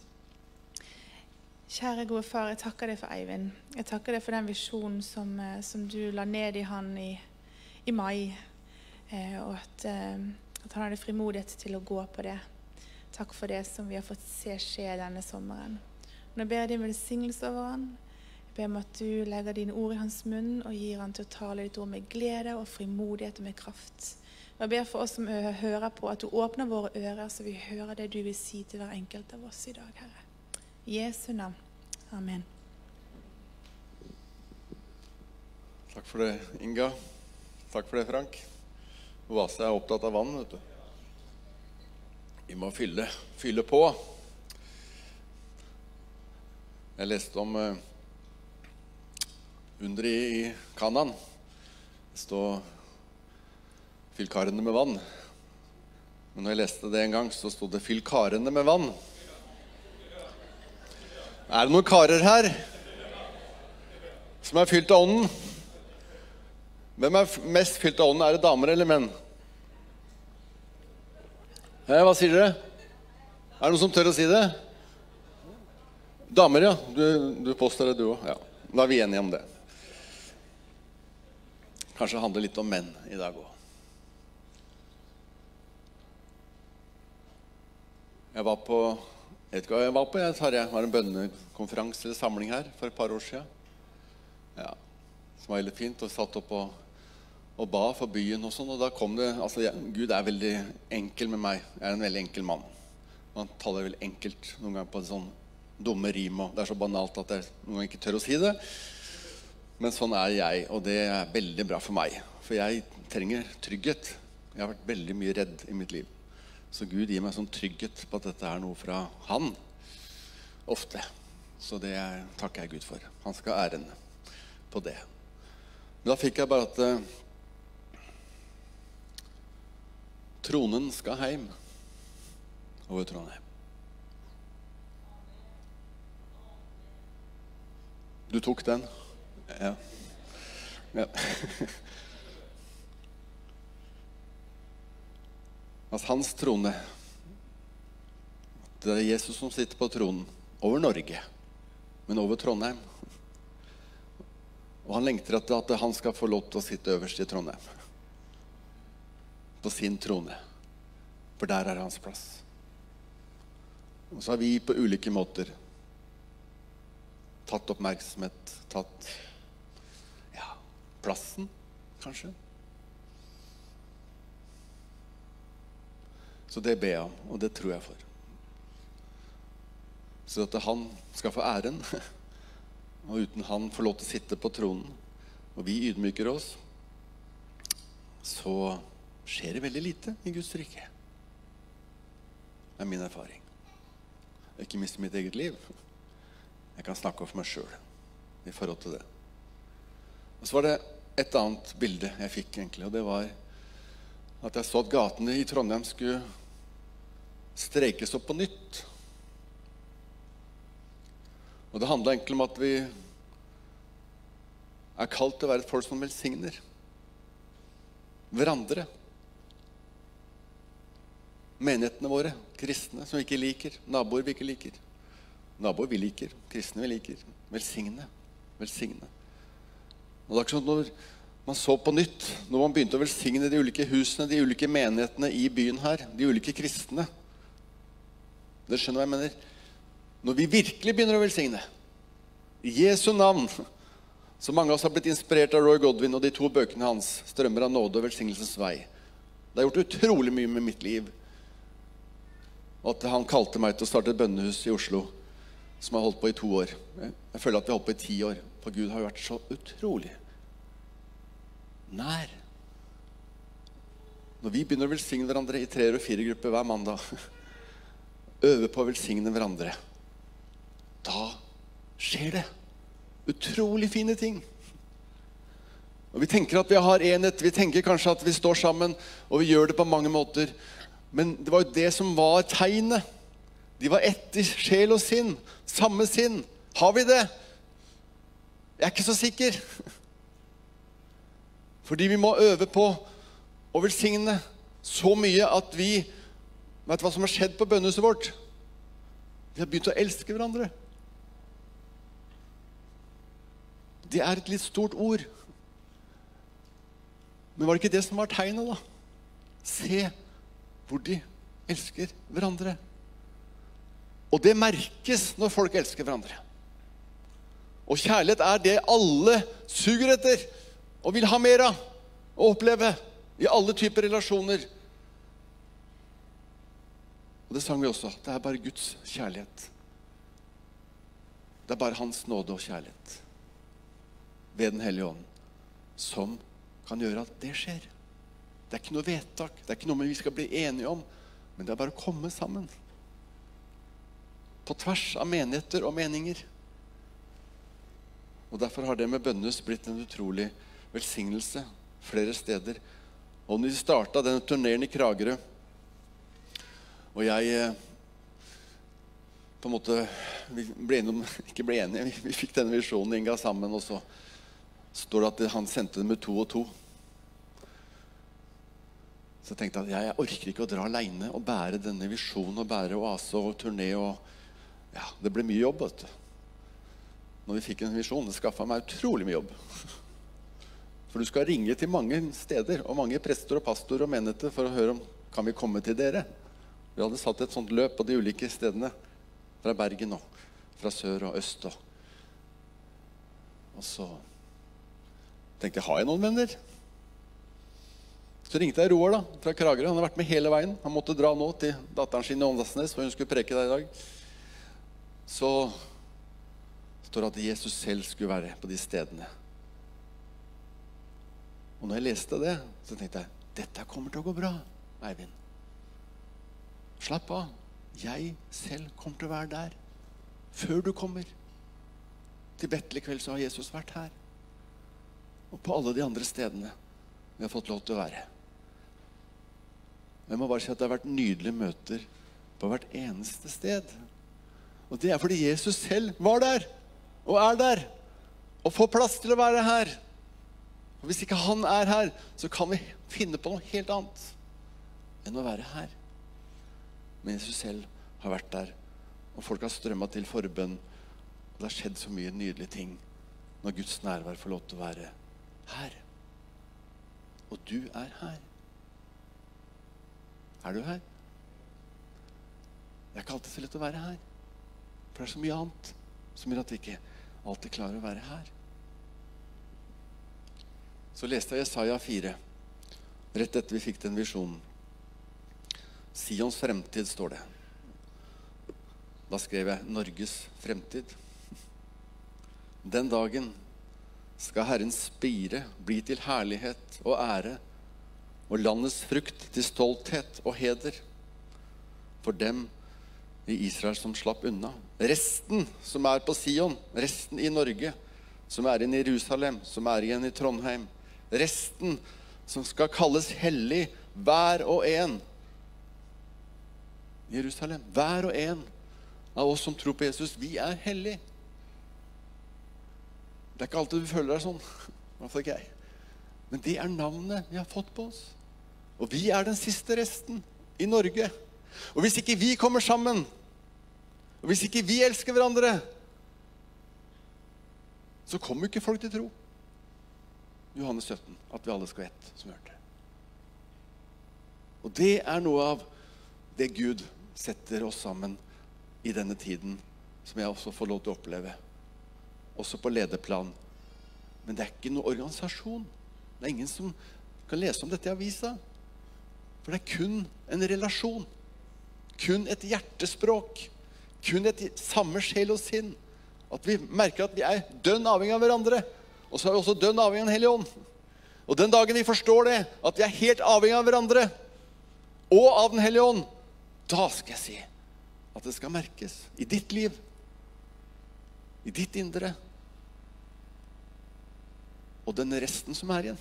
Kjære gode far, jeg takker deg for Eivind. Jeg takker deg for den visjonen som, som du la ned i han i, i mai, eh, og at... Eh, At han hadde frimodighet til å gå på det. Takk for det som vi har fått se skje denne sommeren. Og nå ber jeg din velsignelse over han. Jeg ber om at du legger dine ord i hans munn og gir han til å tale ditt ord med glede og frimodighet og med kraft. Og jeg ber for oss som hører på at du åpner våre ører så vi hører det du vil si til hver enkelt av oss i dag, Herre. I Jesu navn. Amen. Takk for det, Inga. Takk for det, Frank. Oase er opptatt av vann, vet du. Vi må fylle, fylle på. Jeg leste om uh, under i, i Kanaan. Det står fyll karene med vann. Men når jeg leste det en gang, så stod det fyll karene med vann. Er det noen karer her som er fylt av ånden? Hvem er mest fylt av ånden? Er det damer eller menn? Hei, hva sier dere? Er det noen som tør å si det? Damer, ja. Du, du påstår det du også. Ja. Da er vi enige om det. Kanskje det handler litt om menn i dag også. Jeg var på, jeg vet ikke hva jeg var på, jeg tar jeg. Det var en bønnekonferanse eller samling her for et par år siden. Ja, som var veldig fint, og satt opp og og ba for byen og sånn, og da kom det, altså jeg, Gud er veldig enkel med meg. Jeg er en veldig enkel mann. Man taler veldig enkelt noen ganger på en sånn dumme rim, og det er så banalt at jeg noen ganger ikke tør å si det. Men sånn er jeg, og det er veldig bra for meg. For jeg trenger trygghet. Jeg har vært veldig mye redd i mitt liv. Så Gud gir meg sånn trygghet på at dette er noe fra han. Ofte. Så det er, takker jeg Gud for. Han skal ha æren på det. Men da fikk jeg bare at tronen skal heim over Trondheim. Du tok den? Ja. Ja. Altså hans trone det er Jesus som sitter på tronen over Norge, men over Trondheim. Og han lengter etter at han skal få lov til å sitte øverst i Trondheim, på sin trone, for der er hans plass. Og så har vi på ulike måter tatt oppmerksomhet, tatt ja, plassen, kanskje. Så det ber jeg om, og det tror jeg for. Så at han skal få æren, og uten han får lov til å sitte på tronen, og vi ydmyker oss, så skjer det veldig lite i Guds rike. Det er min erfaring. Ikke minst i mitt eget liv. Jeg kan snakke for meg selv i forhold til det. Og så var det et annet bilde jeg fikk egentlig, og det var at jeg så at gatene i Trondheim skulle streikes opp på nytt. Og det handlet egentlig om at vi er kalt til å være et folk som velsigner hverandre. Menighetene våre, kristne som vi ikke liker, naboer vi ikke liker. Naboer vi liker, kristne vi liker. Velsigne, velsigne. Og det er ikke sånn når man så på nytt, når man begynte å velsigne de ulike husene, de ulike menighetene i byen her, de ulike kristne. Det skjønner hva jeg mener. Når vi virkelig begynner å velsigne, i Jesu navn, så mange av oss har blitt inspirert av Roy Godwin og de to bøkene hans, Strømmer av nåde og velsignelsens vei. Det har gjort utrolig mye med mitt liv. Og at han kalte meg til å starte et bønnehus i Oslo, som har holdt på i to år. Jeg føler at vi har holdt på i ti år, for Gud har jo vært så utrolig nær. Når vi begynner å velsigne hverandre i tre og fire grupper hver mandag, øve på å velsigne hverandre, da skjer det utrolig fine ting. Og vi tenker at vi har enhet, vi tenker kanskje at vi står sammen, og vi gjør det på mange måter. Men det var jo det som var tegnet. De var ett i sjel og sinn, samme sinn. Har vi det? Jeg er ikke så sikker. Fordi vi må øve på å velsigne så mye at vi, vet du hva som har skjedd på bønnehuset vårt? Vi har begynt å elske hverandre. Det er et litt stort ord. Men var det ikke det som var tegnet da? Se hvor de elsker hverandre. Og det merkes når folk elsker hverandre. Og kjærlighet er det alle suger etter og vil ha mer av og oppleve i alle typer relasjoner. Og det sang vi også. Det er bare Guds kjærlighet. Det er bare hans nåde og kjærlighet ved den hellige ånd som kan gjøre at det skjer. Det er ikke noe vedtak, det er ikke noe vi skal bli enige om, men det er bare å komme sammen. På tvers av menigheter og meninger. Og derfor har det med bønnehus blitt en utrolig velsignelse flere steder. Og når vi startet denne turneren i Kragerø, og jeg på en måte, vi ble enige om, ikke ble enige, vi, vi fikk denne visjonen Inga sammen, og så står det at han sendte det med to og to. Så jeg tenkte at jeg, jeg orker ikke å dra alene og bære denne visjonen, og bære oase og turné, og ja, det ble mye jobb, vet du. Når vi fikk en visjon, det skaffet meg utrolig mye jobb. For du skal ringe til mange steder, og mange prester og pastorer og menigheter for å høre om, kan vi komme til dere? Vi hadde satt et sånt løp på de ulike stedene, fra Bergen og fra sør og øst. Og, og så tenkte jeg, har jeg noen venner? Så ringte jeg Roar da, fra Kragerø. Han har vært med hele veien. Han måtte dra nå til datteren sin i Åndalsnes, for hun skulle preke der i dag. Så står det at Jesus selv skulle være på de stedene. Og når jeg leste det, så tenkte jeg, dette kommer til å gå bra, Eivind. Slapp av. Jeg selv kommer til å være der. Før du kommer til Betel i kveld, så har Jesus vært her. Og på alle de andre stedene vi har fått lov til å være. Jeg må bare si at det har vært nydelige møter på hvert eneste sted. Og det er fordi Jesus selv var der, og er der, og får plass til å være her. Og hvis ikke han er her, så kan vi finne på noe helt annet enn å være her. Men Jesus selv har vært der. Og folk har strømmet til forbønn. Og det har skjedd så mye nydelige ting når Guds nærvær får lov til å være her. Og du er her. Er du her? Det er ikke alltid så lett å være her. For det er så mye annet som gjør at vi ikke alltid klarer å være her. Så leste jeg Jesaja fire, rett etter vi fikk den visjonen. Sions fremtid, står det. Da skrev jeg Norges fremtid. Den dagen skal Herrens spire bli til herlighet og ære, og landets frukt til stolthet og heder. For dem i Israel som slapp unna. Resten som er på Sion, resten i Norge, som er igjen i Jerusalem, som er igjen i Trondheim. Resten som skal kalles hellig, hver og en. Jerusalem, hver og en av oss som tror på Jesus, vi er hellig. Det er ikke alltid du føler deg sånn, i hvert fall ikke jeg. Men det er navnet vi har fått på oss. Og vi er den siste resten i Norge. Og hvis ikke vi kommer sammen, og hvis ikke vi elsker hverandre, så kommer ikke folk til tro. Johannes sytten, at vi alle skal ett, som hørte. Og det er noe av det Gud setter oss sammen i denne tiden, som jeg også får lov til å oppleve. Også på lederplan. Men det er ikke noen organisasjon. Det er ingen som kan lese om dette i avisa. For det er kun en relasjon. Kun et hjertespråk. Kun et samme sjel og sinn. At vi merker at vi er dønn avhengig av hverandre. Og så er vi også dønn avhengig av den hellige ånd. Og den dagen vi forstår det, at vi er helt avhengig av hverandre, og av den hellige ånd, da skal jeg si at det skal merkes i ditt liv, i ditt indre, og den resten som er igjen.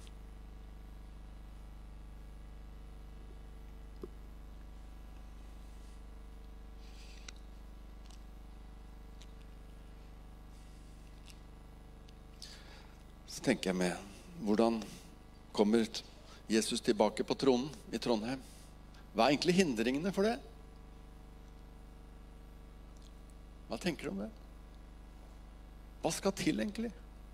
Så tenker jeg med, hvordan kommer Jesus tilbake på tronen i Trondheim? Hva er egentlig hindringene for det? Hva tenker du om det? Hva skal til egentlig?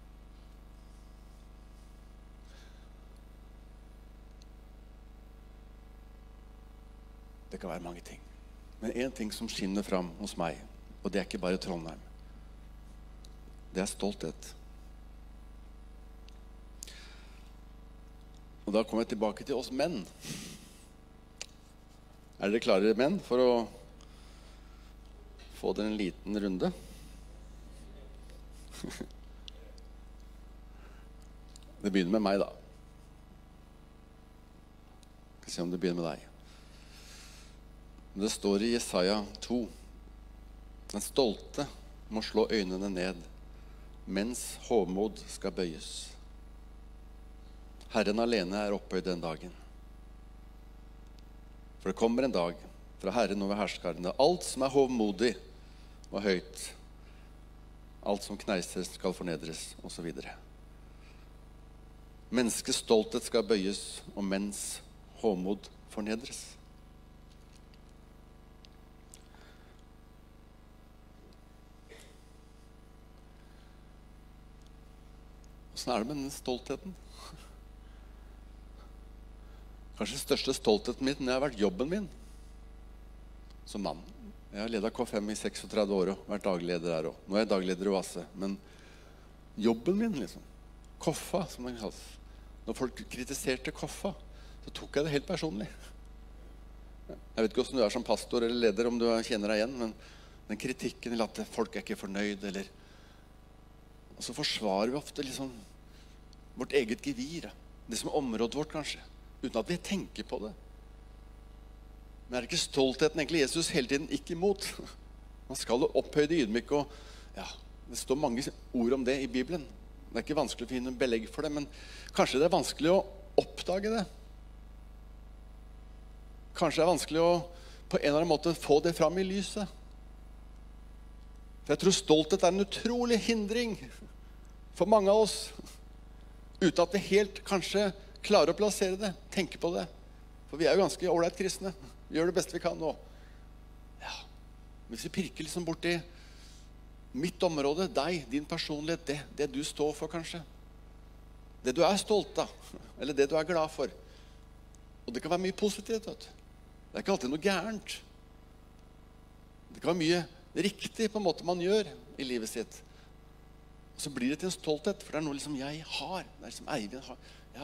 Det kan være mange ting. Men en ting som skinner fram hos meg, og det er ikke bare Trondheim, det er stolthet. Og da kommer jeg tilbake til oss menn. Er dere klare, menn, for å få dere en liten runde? Det begynner med meg, da. Skal se om det begynner med deg. Det står i Jesaja to. Den stolte må slå øynene ned, mens hovmod skal bøyes. Herren alene er opphøyd den dagen. For det kommer en dag fra Herren over herskarene. Alt som er hovmodig og høyt, alt som kneiser skal fornedres, og så videre. Menneskets stolthet skal bøyes, og menns hovmod fornedres. Hvordan er det med den stoltheten? Kanskje den største stoltheten min har vært jobben min som mann. Jeg har ledet K fem i seksogtredve år og vært dagleder der også. Nå er jeg dagleder i Oase, men jobben min liksom, Koffa som den kalles. Når folk kritiserte Koffa, så tok jeg det helt personlig. Jeg vet ikke hvordan du er som pastor eller leder, om du kjenner deg igjen, men den kritikken til at folk er ikke fornøyd, eller... Og så forsvarer vi ofte liksom vårt eget gevir, det som er området vårt kanskje, uten at vi tenker på det. Men er det ikke stoltheten egentlig Jesus hele tiden ikke imot? Man skal opphøyde ydmyk, og ja, det står mange ord om det i Bibelen. Det er ikke vanskelig å finne belegg for det, men kanskje det er vanskelig å oppdage det. Kanskje det er vanskelig å på en eller annen måte få det fram i lyset. For jeg tror stolthet er en utrolig hindring for mange av oss, uten at vi helt kanskje klarer å plassere det, tenke på det. For vi er jo ganske ålreit kristne. Vi gjør det beste vi kan nå. Ja, Hvis vi pirker liksom bort i mitt område, deg, din personlighet, det, det du står for kanskje. Det du er stolt av, eller det du er glad for. Og det kan være mye positivt, vet du. Det er ikke alltid noe gærent. Det kan være mye riktig på en måte man gjør i livet sitt. Og så blir det til en stolthet, for det er noe liksom jeg har. Det er liksom Eivind har. Ja.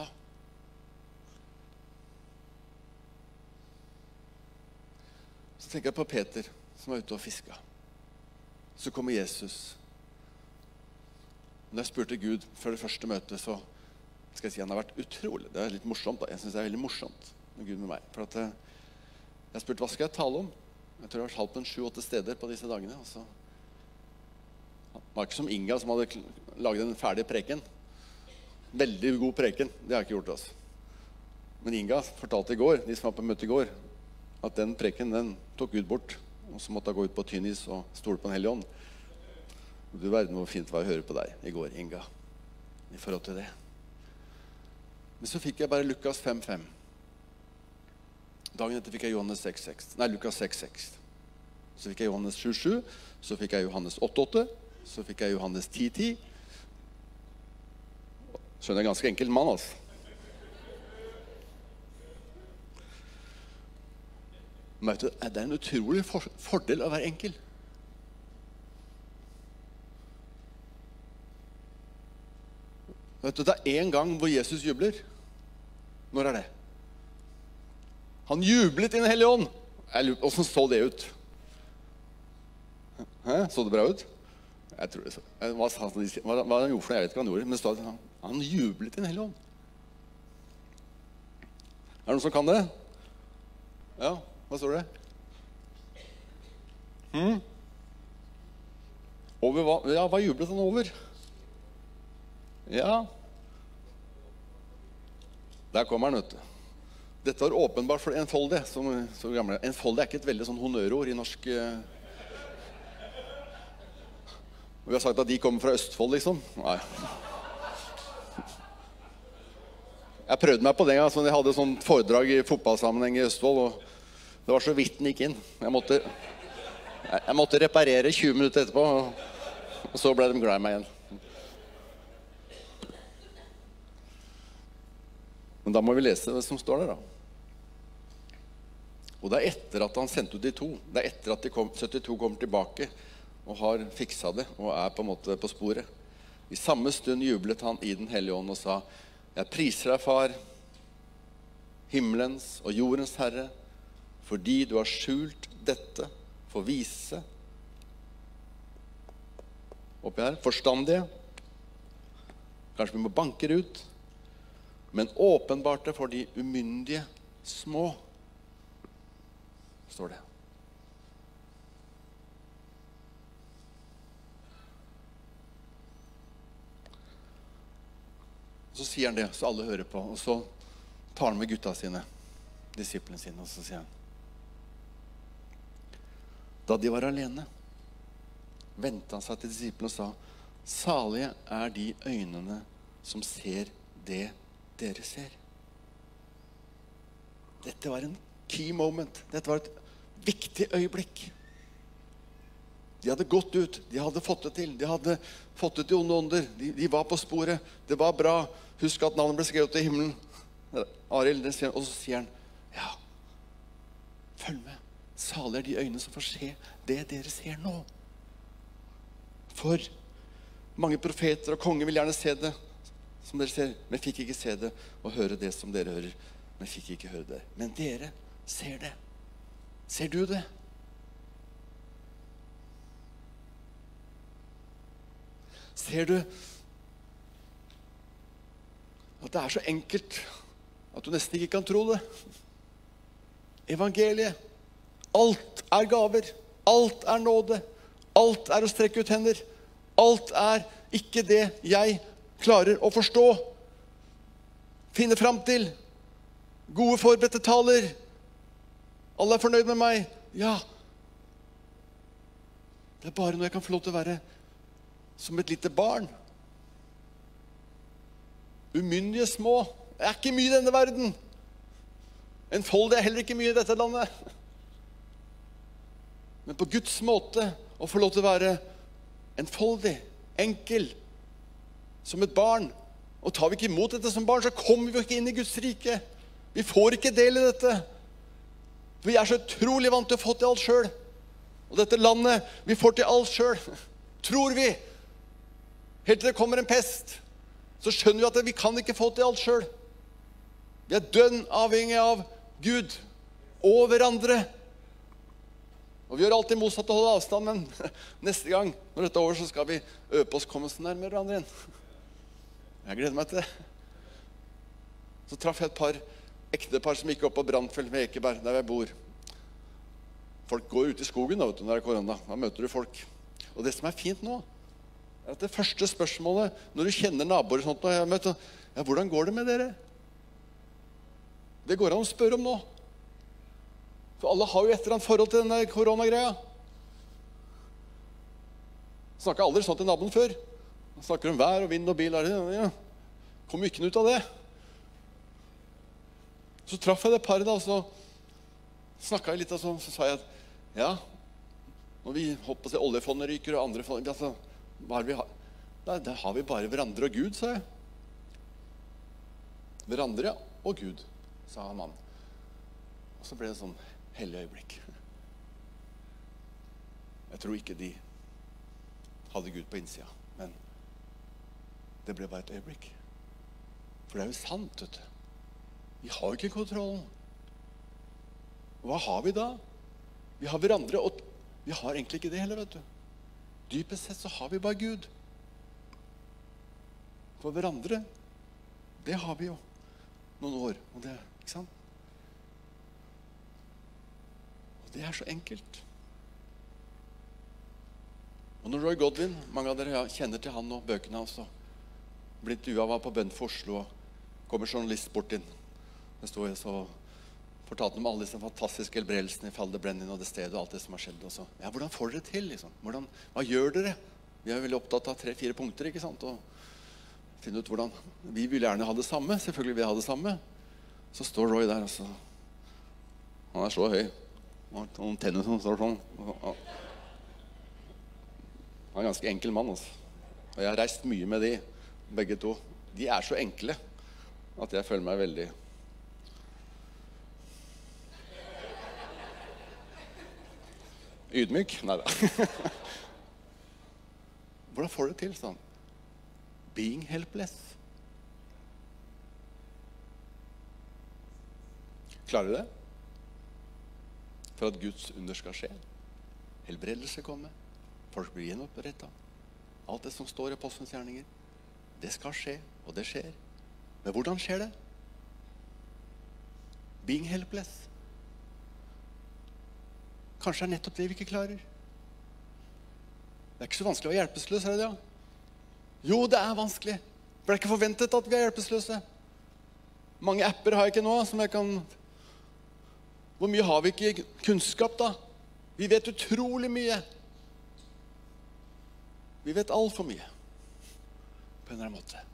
Så tenker jeg på Peter, som var ute og fisket. Så kommer Jesus. Når jeg spurte Gud før det første møtet, så skal jeg si han har vært utrolig. Det er litt morsomt da. Jeg synes det er veldig morsomt med Gud med meg. For at jeg spurte, hva skal jeg tale om? Jeg tror jeg har talt på en sju-åtte steder på disse dagene. Og så det var ikke som Inga som hadde laget en ferdig preken. Veldig god preken. Det har jeg ikke gjort altså. Men Inga fortalte i går, de som var på møte i går, at den preken, den tok Gud bort. Og så måtte jeg gå ut på tynnis og stole på en hellig ånd. Du verden hvor fint var å høre på deg i går, Inga, i forhold til det. Men så fikk jeg bare Lukas fem fem. Dagen etter fikk jeg Johannes seks seks. Nei, Lukas seks seks. Så fikk jeg Johannes sju sju. Så fikk jeg Johannes åtte åtte. Så fikk jeg Johannes ti ti. Skjønner jeg, ganske enkelt mann, altså. Men vet du, det er en utrolig for fordel å være enkel. Vet du, det er en gang hvor Jesus jubler. Når er det? Han jublet i Den hellige ånd. Hvordan så det ut? Hæ? Så det bra ut? Jeg tror det så. Hva, hva, hva han gjorde for det? Jeg vet ikke hva han gjorde, men det står at han, han jublet i Den hellige ånd. Er det noen som kan det? Ja, hva står det? Hmm? Over hva? Ja, hva jublet han over? Ja. Der kommer han, vet du. Dette var åpenbart for enfoldige, som så gamle. Enfoldige er ikke et veldig sånn honnørord i norsk. Eh... Vi har sagt at de kommer fra Østfold, liksom. Nei. Jeg prøvde meg på det en gang, så jeg hadde sånn foredrag i fotballsammenheng i Østfold, og det var så vidt den gikk inn. Jeg måtte, jeg måtte reparere tjue minutter etterpå, og, og så ble de glad i meg igjen. Men da må vi lese det som står der da. Og det er etter at han sendte ut de to. Det er etter at de kom, syttito kommer tilbake og har fikset det og er på en måte på sporet. I samme stund jublet han i Den hellige ånd og sa: Jeg priser deg, far, himmelens og jordens herre, fordi du har skjult dette for vise oppi her, forstandige. Kanskje vi må banke det ut. Men åpenbart det for de umyndige små, står det. Så sier han det, så alle hører på, og så tar han med gutta sine, disiplene sine, og så sier han: Da de var alene, ventet han seg til disiplene og sa: Salige er de øynene som ser det dere ser. Dette var en key moment. Dette var et viktig øyeblikk. De hadde gått ut, de hadde fått det til, de hadde fått ut de onde ånder, de, de var på sporet, det var bra. Husk at navnet ble skrevet i himmelen. Arild, og så sier han: Ja, følg med. Salige er de øynene som får se det dere ser nå. For mange profeter og konger vil gjerne se det som dere ser, men fikk ikke se det, og høre det som dere hører, men fikk ikke høre det. Men dere ser det. Ser du det? Ser du at det er så enkelt at du nesten ikke kan tro det? Evangeliet. Alt er gaver. Alt er nåde. Alt er å strekke ut hender. Alt er ikke det jeg klarer å forstå, finne frem til. Gode forberedte taler. Alle er fornøyd med meg. Ja. Det er bare når jeg kan få lov til å være som et lite barn. Umyndige små. Det er ikke mye i denne verden. Enfoldige er heller ikke mye i dette landet. men på Guds måte, og få lov til å være enfoldig, enkel, som et barn. Og tar vi ikke imot dette som barn, så kommer vi ikke inn i Guds rike. Vi får ikke del i dette. Vi er så utrolig vant til å få til alt selv. Og dette landet, vi får til alt selv, tror vi. Helt til det kommer en pest, så skjønner vi at vi kan ikke få til alt selv. Vi er dønn avhengig av Gud og hverandre. Og vi gjør alltid motsatt å holde avstand, men neste gang, når dette er over, så skal vi øpe oss, komme oss nærmere hverandre igjen. Jeg gleder meg til det. Så traff jeg et par ektepar som gikk opp på Brandfeld med Ekeberg, der jeg bor. Folk går ut i skogen da, vet du, når det er korona. Da møter du folk. Og det som er fint nå, er at det første spørsmålet, når du kjenner naboer og sånt, og jeg møter, ja, hvordan går det med dere? Det går an å spørre om nå. For alle har jo et eller annet forhold til denne koronagreia. Snakket aldri sånn til naboen før. Han snakker om vær og vind og bil. Ja. Kom ikke ut av det. Så traff jeg det paret da, og så snakket jeg litt, og så, så sa jeg at ja, når vi holdt på å se oljefondet ryker og andre fond, altså, hva er det vi har? Da, da har vi bare hverandre og Gud, sa jeg. Hverandre og Gud, sa han mann. Og så ble det sånn hellig øyeblikk. Jeg tror ikke de hadde Gud på innsida, men det ble bare et øyeblikk. For det er jo sant, vet du. Vi har jo ikke kontrollen. Hva har vi da? Vi har hverandre, og vi har egentlig ikke det heller, vet du. Dypest sett så har vi bare Gud. For hverandre, det har vi jo noen år, og det, ikke sant? Og det er så enkelt. Og når Roy Godwin, mange av dere kjenner til han og bøkene hans, ble intervjuet av han på Bønn for Oslo, og kommer journalist bort inn. Det stod jeg så fortalte om alle disse fantastiske helbredelsene i Falde Brennin og det stedet og alt det som har skjedd. Og så, ja, hvordan får dere til, liksom? Hvordan, hva gjør dere? Vi er veldig opptatt av tre-fire punkter, ikke sant? Og finne ut hvordan. Vi vil gjerne ha det samme, selvfølgelig vil jeg ha det samme. Så står Roy der, og så, han er så høy. Han har noen tenner som står sånn. Han er en ganske enkel mann, altså. Og jeg har reist mye med de, begge to. De er så enkle at jeg føler meg veldig ydmyk? Neida. Hvordan får du det til, sånn? Being helpless. Klarer du det? For at Guds under skal skje. Helbredelse kommer. Folk blir gjenopprettet. Alt det som står i apostelens gjerninger, det skal skje, og det skjer. Men hvordan skjer det? Being helpless. Kanskje er nettopp det vi ikke klarer. Det er ikke så vanskelig å være hjelpeløs, er det det? Jo, det er vanskelig. For det er ikke forventet at vi er hjelpeløse. Mange apper har jeg ikke nå, som jeg kan... Hvor mye har vi ikke kunnskap da? Vi vet utrolig mye. Vi vet alt for mye. På en eller annen måte.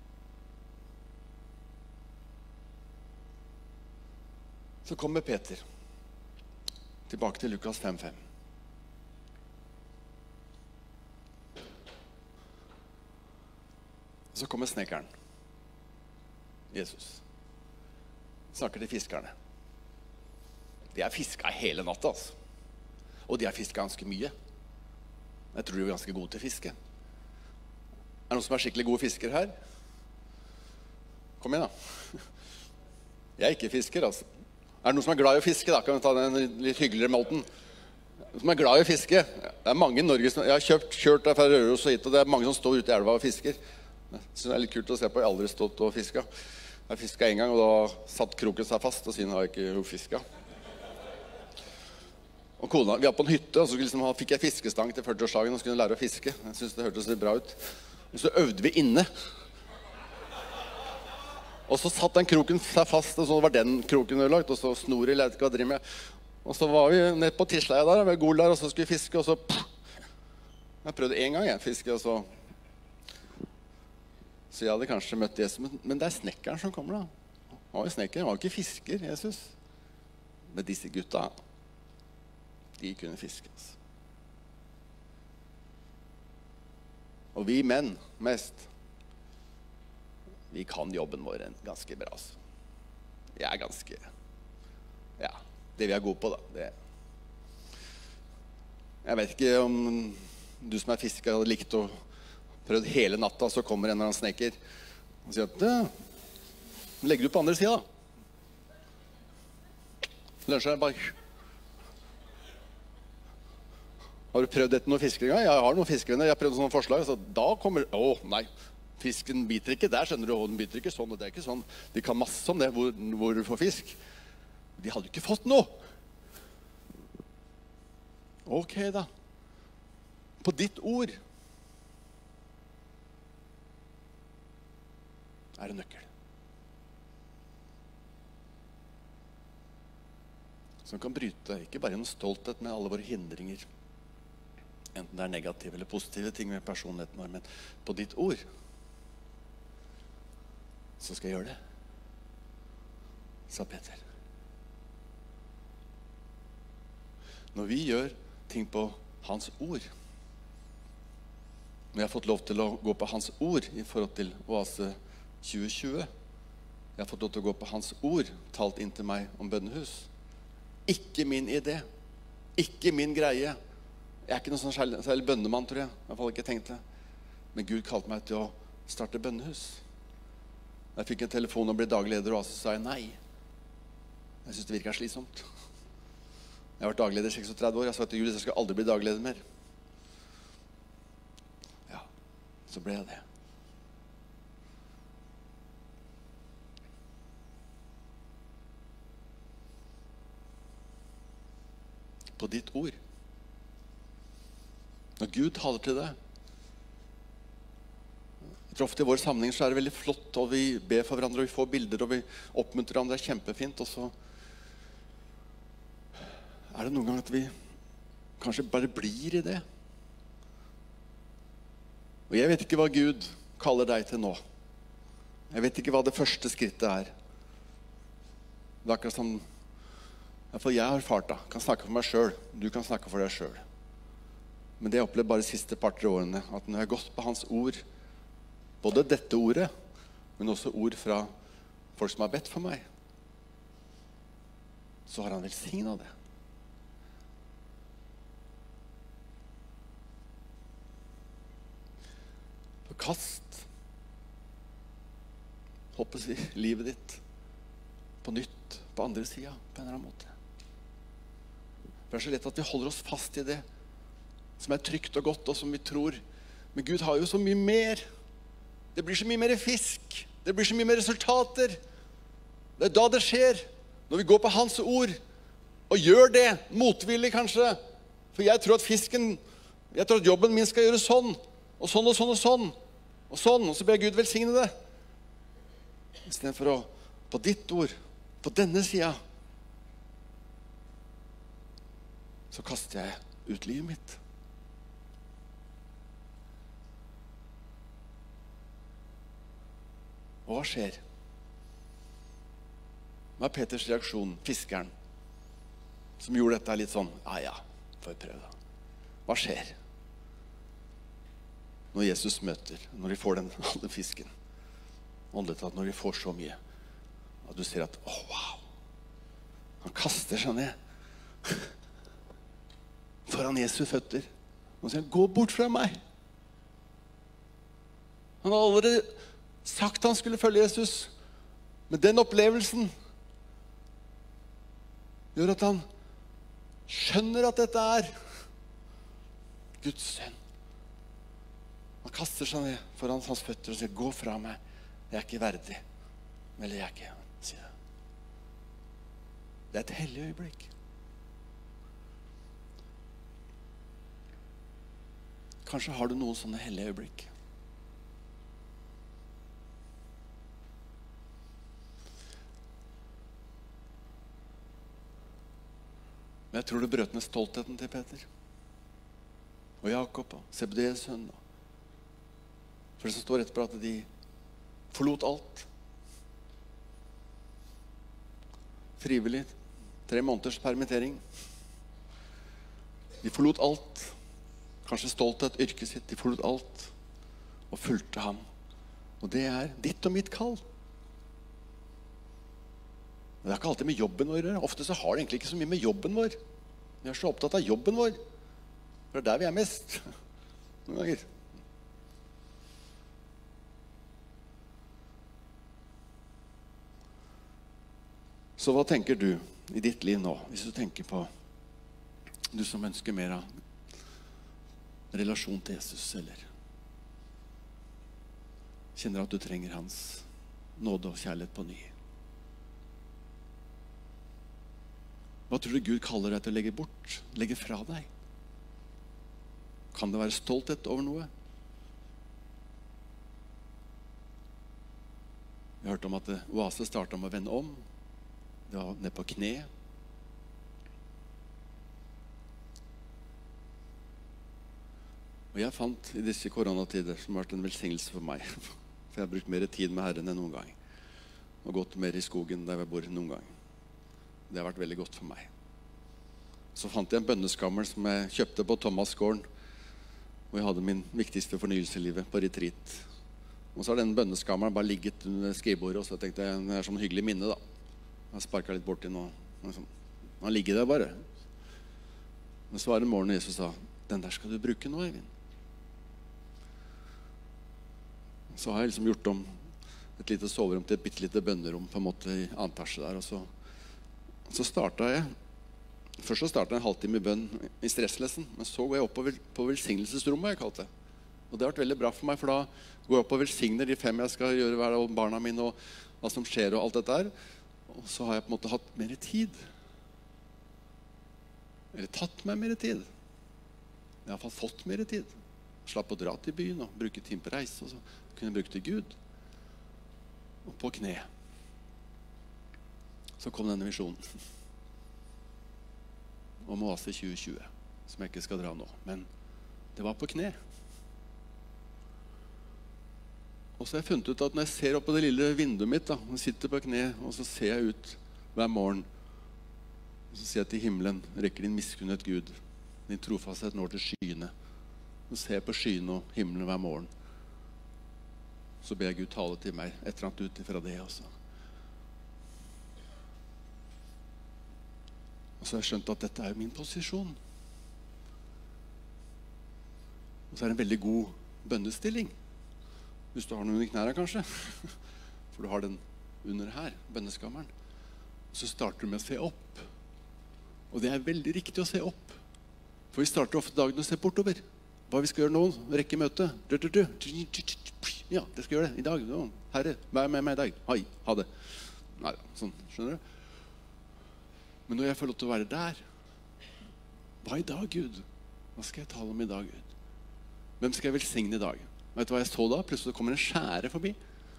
Så kommer Peter. Tilbake til Lukas fem fem. Så kommer snekkeren. Jesus. Snakker til fiskerne. De har fisket hele natta, altså. Og de har fisket ganske mye. Jeg tror de er ganske gode til fiske. Er det noen som er skikkelig gode fisker her? Kom igjen da. Jeg er ikke fisker, altså. Er det noen som er glad i å fiske da? Kan vi ta den litt hyggeligere måten? Som er glad i å fiske. Det er mange i Norge som... Jeg har kjøpt, kjørt der fra Røros og hit, og det er mange som står ute i elva og fisker. Så det er litt kult å se på. Jeg har aldri stått og fisket. Jeg fisket en gang, og da satt kroken seg fast, og siden har jeg ikke fisket. Og kona, vi var på en hytte, og så liksom, fikk jeg fiskestang til førtiårsdagen og skulle lære å fiske. Jeg synes det hørtes litt bra ut. Og så øvde vi inne. Og så satt den kroken seg fast, og så var den kroken ødelagt, og så snor i, lærte ikke hva driver med. Og så var vi nede på Tisleia der, ved Gol der, og så skulle vi fiske, og så... Jeg prøvde en gang, jeg, fiske, og så... Så jeg hadde kanskje møtt Jesus, men det er snekkeren som kommer da. Han var jo snekker, han var jo ikke fisker, Jesus. Men disse gutta, de kunne fiske. Altså. Og vi menn mest, vi kan jobben vår ganske bra. Altså. Jeg er ganske, ja, det vi er gode på da. Det. Jeg vet ikke om du som er fisker hadde likt å prøvd hele natta, så kommer en eller annen snekker og sier at ja, legger du på andre siden da. Lunsjer er bare... Har du prøvd dette noen fiskere? Ja, jeg har noen fiskevenner, jeg har prøvd sånne forslag, så da kommer, å nei, fisken biter ikke der, skjønner du, og den biter ikke sånn, og det er ikke sånn. De kan masse om det, hvor, hvor du får fisk. De hadde ikke fått noe. Ok da. På ditt ord er det nøkkel. Som kan bryte, ikke bare en stolthet med alle våre hindringer, enten det er negative eller positive ting med personligheten vår, men på ditt ord, så skal jeg gjøre det, sa Peter. Når vi gjør ting på hans ord, når jeg har fått lov til å gå på hans ord i forhold til Oase tjue tjue, jeg har fått lov til å gå på hans ord, talt inn til meg om bønnehus. Ikke min idé, ikke min greie. Jeg er ikke noen sånn særlig bønnemann, tror jeg. I hvert fall ikke tenkt det. Men Gud kalte meg til å starte bønnehus. Jeg fikk en telefon og ble dagleder, og så sa jeg nei. Jeg synes det virker slitsomt. Jeg har vært dagleder i seksogtredve år. Jeg sa til Gud at jeg skal aldri bli dagleder mer. Ja, så ble jeg det. På ditt ord. Når Gud taler til deg, jeg tror ofte i vår sammenheng så er det veldig flott, og vi ber for hverandre, og vi får bilder, og vi oppmuntrer hverandre, det er kjempefint, og så er det noen ganger at vi kanskje bare blir i det. Og jeg vet ikke hva Gud kaller deg til nå. Jeg vet ikke hva det første skrittet er. Det er akkurat som, i hvert fall jeg har erfart da, kan snakke for meg selv, du kan snakke for deg selv. Men det jeg opplevde bare de siste par-tre årene, at når jeg har gått på hans ord, både dette ordet, men også ord fra folk som har bedt for meg, så har han velsignet det. For kast, håper jeg, livet ditt på nytt, på andre siden, på en eller annen måte. For det er så lett at vi holder oss fast i det, som er trygt og godt, og som vi tror. Men Gud har jo så mye mer. Det blir så mye mer fisk. Det blir så mye mer resultater. Det er da det skjer. Når vi går på hans ord, og gjør det, motvillig kanskje. For jeg tror at fisken, jeg tror at jobben min skal gjøre sånn, og sånn og sånn og sånn, og sånn, og så ber Gud velsigne det. I stedet for å, på ditt ord, på denne siden, så kaster jeg ut livet mitt. Og hva skjer? Hva er Peters reaksjon, fiskeren, som gjorde dette litt sånn, ja ja, får jeg prøve da. Hva skjer? Når Jesus møter, når de får den alle fisken, åndelig talt, når de får så mye, at du ser at, åh, oh, wow, han kaster seg ned foran Jesu føtter, og sier, gå bort fra meg. Han har allerede sagt han skulle følge Jesus, men den opplevelsen gjør at han skjønner at dette er Guds sønn. Han kaster seg ned foran hans føtter og sier, gå fra meg, jeg er ikke verdig. Eller jeg er ikke, sier jeg. Det er et hellig øyeblikk. Kanskje har du noen sånne hellige øyeblikk. Men jeg tror det brøt med stoltheten til Peter og Jakob og Zebedeus sønn. For det som står etterpå at de forlot alt. Frivillig. Tre måneders permittering. De forlot alt. Kanskje stolthet, yrket sitt. De forlot alt og fulgte ham. Og det er ditt og mitt kall. Men det har ikke alltid med jobben vår å gjøre. Ofte så har det egentlig ikke så mye med jobben vår. Vi er så opptatt av jobben vår. For det er der vi er mest. Noen ganger. Så hva tenker du i ditt liv nå, hvis du tenker på du som ønsker mer av relasjon til Jesus, eller kjenner at du trenger hans nåde og kjærlighet på ny? Hva tror du Gud kaller deg til å legge bort, legge fra deg? Kan det være stolthet over noe? Vi har hørt om at oase startet med å vende om. Det var ned på kne. Og jeg fant i disse koronatider, som har vært en velsignelse for meg, for jeg har brukt mer tid med Herren enn noen gang, og gått mer i skogen der jeg bor noen gang. Det har vært veldig godt for meg. Så fant jeg en bønneskammel som jeg kjøpte på Thomasgården, hvor jeg hadde min viktigste fornyelse i livet, på retreat. Og så har denne bønneskammelen bare ligget under skrivebordet, og så tenkte jeg, det er sånn hyggelig minne da. Jeg sparket litt bort i noe. Han ligger der bare. Men så var det en morgen Jesus sa, den der skal du bruke nå, Eivind. Så har jeg liksom gjort om et lite soverom til et bittelite bønnerom på en måte i annen etasje der. Og så, så startet jeg. Først så startet jeg en halvtime i bønn i stresslessen, men så går jeg opp på, vel, på velsignelsesrommet, jeg kalte det. Og det har vært veldig bra for meg, for da går jeg opp og velsigner de fem jeg skal gjøre hver av barna mine, og hva som skjer og alt dette her. Og så har jeg på en måte hatt mer tid. Eller tatt meg mer tid. Jeg har i hvert fall fått mer tid. Slapp å dra til byen og bruke tid på reise, og så kunne jeg bruke til Gud. Og på kne. Så kom denne visjonen. Om Oase tjue tjue, som jeg ikke skal dra nå. Men det var på kne. Og så har jeg funnet ut at når jeg ser opp på det lille vinduet mitt, da, og sitter på kne, og så ser jeg ut hver morgen, og så ser jeg til himmelen, rekker din miskunnhet Gud, din trofasthet når til skyene. Så ser jeg på skyene og himmelen hver morgen. Så ber jeg Gud tale til meg, et eller annet ut ifra det også. Og så har jeg skjønt at dette er min posisjon. Og så er det en veldig god bønnestilling. Hvis du har noen i knæra kanskje, for du har den under her, bønneskammeren, så starter du med å se opp. Og det er veldig riktig å se opp. For vi starter ofte dagen å se bortover. Hva vi skal gjøre nå, rekke møte. Ja, det skal gjøre det i dag. Herre, vær med meg i dag. Hei, ha det. Nei, sånn, skjønner du? Men når jeg får lov til å være der, hva i dag, Gud? Hva skal jeg tale om i dag, Gud? Hvem skal jeg velsigne i dag? Vet du hva jeg så da? Plutselig kommer en skjære forbi.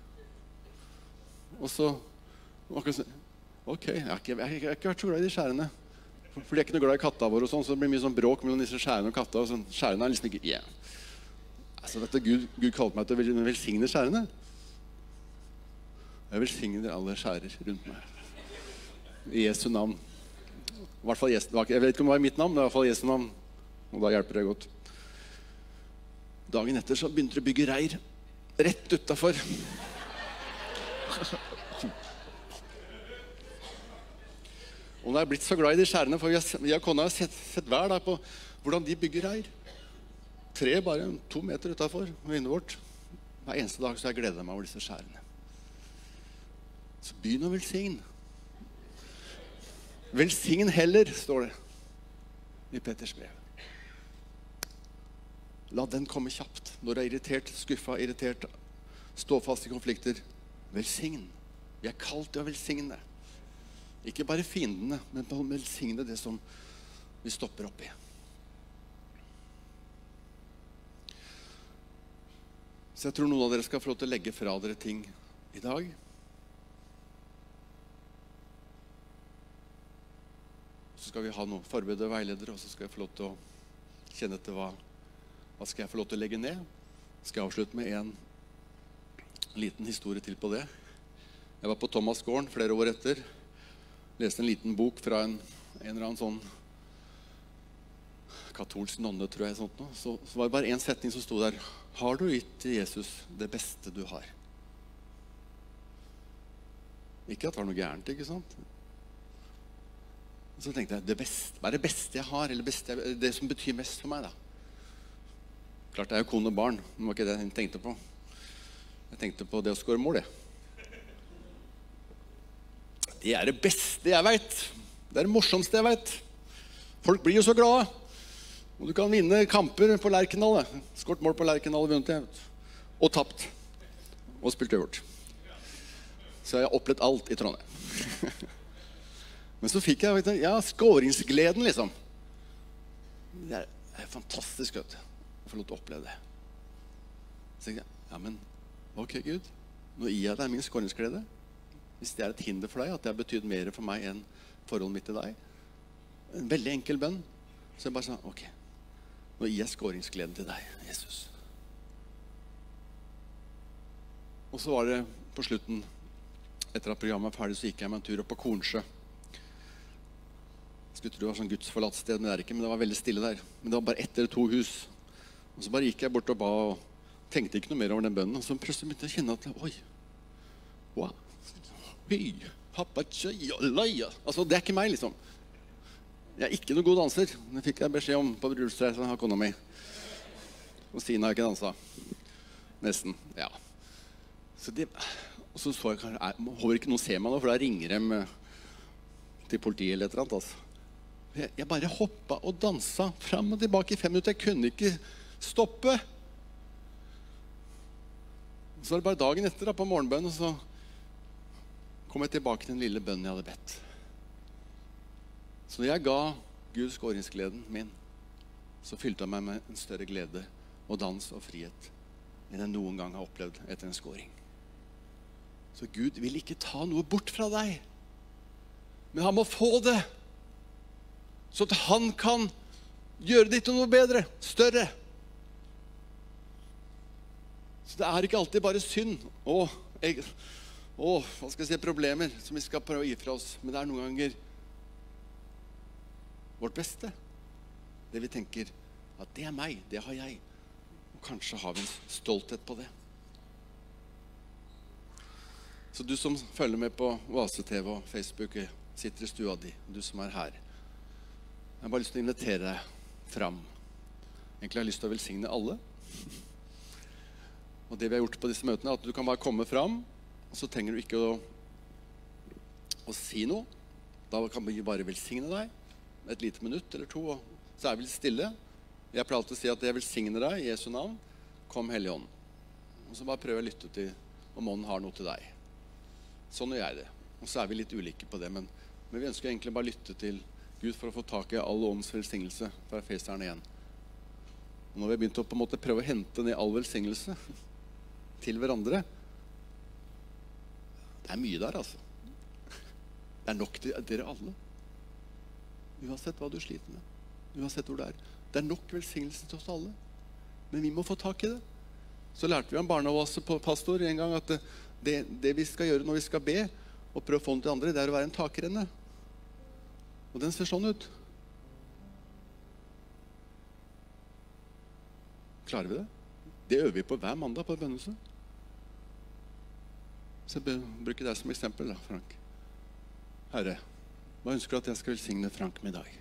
Og så ok, jeg har ikke, jeg har ikke vært så glad i de skjærene. For de er ikke noe glad i katta våre og sånn, så det blir mye sånn bråk mellom disse skjærene og katta. Og sånn. Skjærene er liksom ikke, yeah. Altså, dette, Gud, Gud kalte meg til å velsigne skjærene. Jeg velsigner alle skjærer rundt meg. I Jesu navn. I hvert fall Jesu, jeg vet ikke om det var mitt navn, men det var i hvert fall Jesu navn. Og da hjelper det godt. Dagen etter så begynte det å bygge reir rett utenfor. Og nå er jeg blitt så glad i de skjærene, for vi har, vi har kona sett, sett hver dag på hvordan de bygger reir. Tre bare to meter utenfor vinduet vårt. Hver eneste dag så har jeg gledet meg over disse skjærene. Så begynn å velsigne. Velsign heller, står det i Petters brev. La den komme kjapt. Når du er irritert, skuffa, irritert, stå fast i konflikter. Velsign. Vi er kalt til å velsigne. Ikke bare fiendene, men å velsigne det som vi stopper opp i. Så jeg tror noen av dere skal få lov til å legge fra dere ting i dag. Så skal vi ha noen forberedte veiledere, og så skal jeg få lov til å kjenne etter hva Hva skal jeg få lov til å legge ned? Skal jeg avslutte med en liten historie til på det. Jeg var på Thomasgården flere år etter. Leste en liten bok fra en, en eller annen sånn katolsk nonne, tror jeg, sånt noe. Så, så var det bare en setning som stod der. Har du gitt til Jesus det beste du har? Ikke at det var noe gærent, ikke sant? Så tenkte jeg, det beste, hva er det beste jeg har, eller beste jeg, det som betyr mest for meg da? Klart det er jo kone og barn, det var ikke det jeg tenkte på. Jeg tenkte på det å skåre mål, det. Det er det beste jeg vet. Det er det morsomste jeg vet. Folk blir jo så glade. Og du kan vinne kamper på Lerkendal. Skåret mål på Lerkendal, vunnet jeg. Og tapt. Og spilt øvert. Så jeg har opplevd alt i Trondheim. Men så fikk jeg, vet du, ja, skåringsgleden liksom. Det er, det er fantastisk, vet du, å få lov til å oppleve det. Så tenkte jeg, ja, men, ok Gud, nå gir jeg deg min skåringsglede. Hvis det er et hinder for deg, at det har betydd mer for meg enn forholdet mitt til deg. En veldig enkel bønn. Så jeg bare sa, ok, nå gir jeg skåringsgleden til deg, Jesus. Og så var det på slutten, etter at programmet var ferdig, så gikk jeg med en tur opp på Kornsjø. Jeg skulle tro det var sånn gudsforlatt sted, men det er ikke, men det var veldig stille der. Men det var bare ett eller to hus. Og så bare gikk jeg bort og ba, og tenkte ikke noe mer over den bønnen. Og så plutselig begynte jeg å kjenne at, oi, wow, hei, pappa, tjøy, altså det er ikke meg liksom. Jeg er ikke noen god danser. Det fikk jeg beskjed om på bryllupsreisen av kona mi. Og Sina har ikke danset. Nesten, ja. Så det, og så så jeg kanskje, jeg håper ikke noen ser meg nå, for da ringer de til politiet eller et eller annet. Altså. Jeg, jeg bare hoppet og danset frem og tilbake i fem minutter. Jeg kunne ikke stoppe. Så var det bare dagen etter da, på morgenbønnen, og så kom jeg tilbake til den lille bønnen jeg hadde bedt. Så når jeg ga Gud skåringsgleden min, så fylte han meg med en større glede og dans og frihet enn jeg noen gang har opplevd etter en skåring. Så Gud vil ikke ta noe bort fra deg, men han må få det, så at han kan gjøre det til noe bedre, større. Så det er ikke alltid bare synd og, og hva skal jeg si, problemer som vi skal prøve å gi fra oss, men det er noen ganger vårt beste. Det vi tenker, at det er meg, det har jeg. Og kanskje har vi en stolthet på det. Så du som følger med på Vase-T V og Facebook, sitter i stua di, du som er her. Jeg har bare lyst til å invitere deg fram. Egentlig har jeg lyst til å velsigne alle. Og det vi har gjort på disse møtene, er at du kan bare komme fram, og så trenger du ikke å, å si noe. Da kan vi bare velsigne deg. Et lite minutt eller to, og så er vi litt stille. Jeg pleier alltid å si at jeg velsigner deg i Jesu navn. Kom Hellige Ånd. Og så bare prøver jeg å lytte til om Ånden har noe til deg. Sånn gjør jeg det. Og så er vi litt ulike på det, men, men vi ønsker egentlig bare lytte til Gud for å få tak i all åndens velsignelse fra Efeserne igjen. Og når vi har begynt å på en måte prøve å hente ned all velsignelse til hverandre, det er mye der, altså. Det er nok til dere alle. Uansett hva du sliter med, uansett hvor det er. Det er nok velsignelse til oss alle. Men vi må få tak i det. Så lærte vi om barnevase på pastor en gang at det, det, det vi skal gjøre når vi skal be og prøve å få den til andre, det er å være en takrenne. Og den ser sånn ut. Klarer vi det? Det øver vi på hver mandag på bønnelse. Så jeg bruker deg som eksempel da, Frank. Herre, hva ønsker du at jeg skal velsigne Frank med i dag?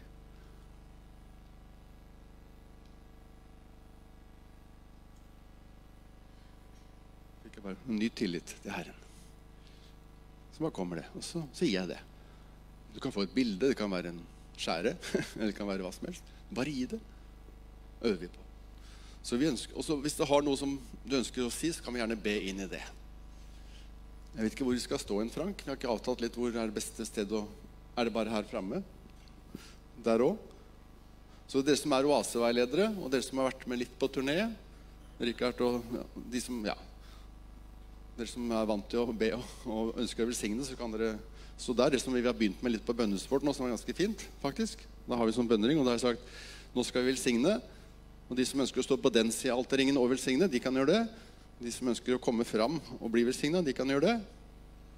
Ikke bare en ny tillit til Herren. Så bare kommer det, og så sier jeg det. Du kan få et bilde, det kan være en skjære, eller det kan være hva som helst. Bare gi det. Øver vi på. Så vi ønsker, og så hvis det har noe som du ønsker å si, så kan vi gjerne be inn i det. Jeg vet ikke hvor vi skal stå en, Frank. Vi har ikke avtalt litt hvor er det beste stedet å... Er det bare her fremme? Der også. Så dere som er oaseveiledere, og dere som har vært med litt på turné, Richard og ja, de som, ja, dere som er vant til å be og, og ønsker å velsigne, så kan dere stå der. Det som vi har begynt med litt på bønnesport nå, som er ganske fint, faktisk. Da har vi sånn bønnering, og da har jeg sagt, nå skal vi velsigne. Og de som ønsker å stå på den siden av alterringen og velsigne, de kan gjøre det. De som ønsker å komme fram og bli velsignet, de kan gjøre det.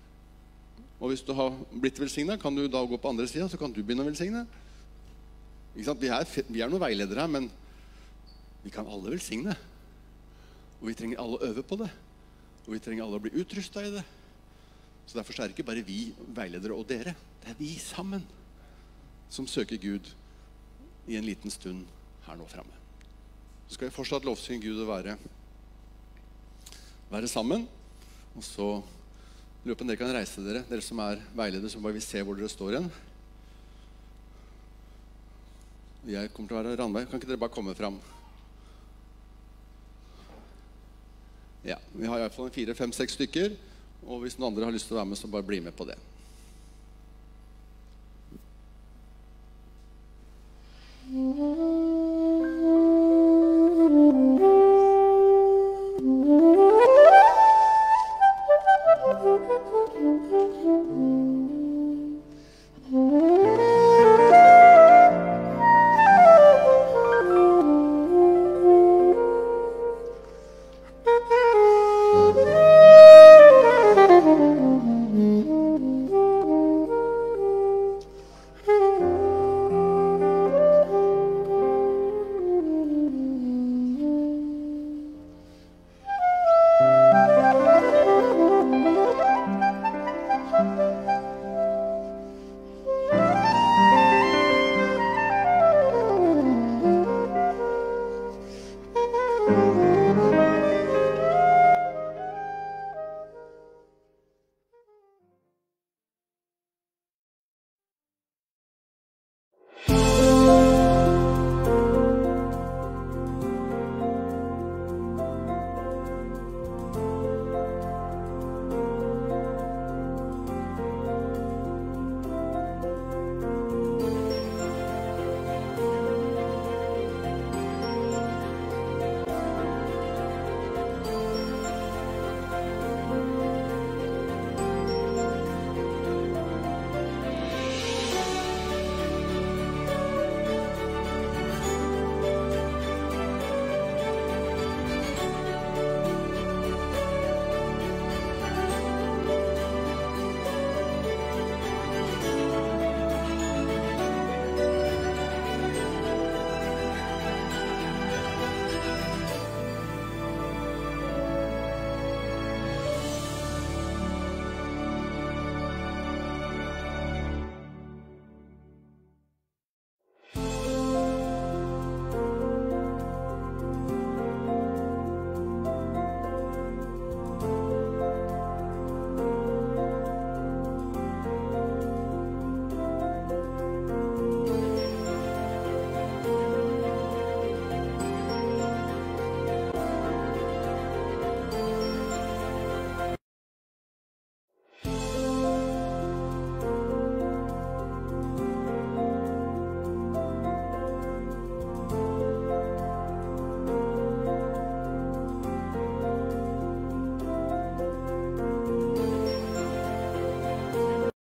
Og hvis du har blitt velsignet, kan du da gå på andre siden, så kan du begynne å velsigne. Ikke sant? Vi er, vi er noen veiledere her, men vi kan alle velsigne. Og vi trenger alle å øve på det. Og vi trenger alle å bli utrustet i det. Så derfor er det ikke bare vi veiledere og dere. Det er vi sammen som søker Gud i en liten stund her nå fremme. Så skal vi fortsatt lovsynge Gud og være, være sammen. Og så løpen dere kan reise dere, dere som er veiledere, som bare vil se hvor dere står igjen. Jeg kommer til å være Ranveig. Kan ikke dere bare komme fram? Ja, vi har i hvert fall en fire, fem, seks stykker. Og hvis noen andre har lyst til å være med, så bare bli med på det. Thank you.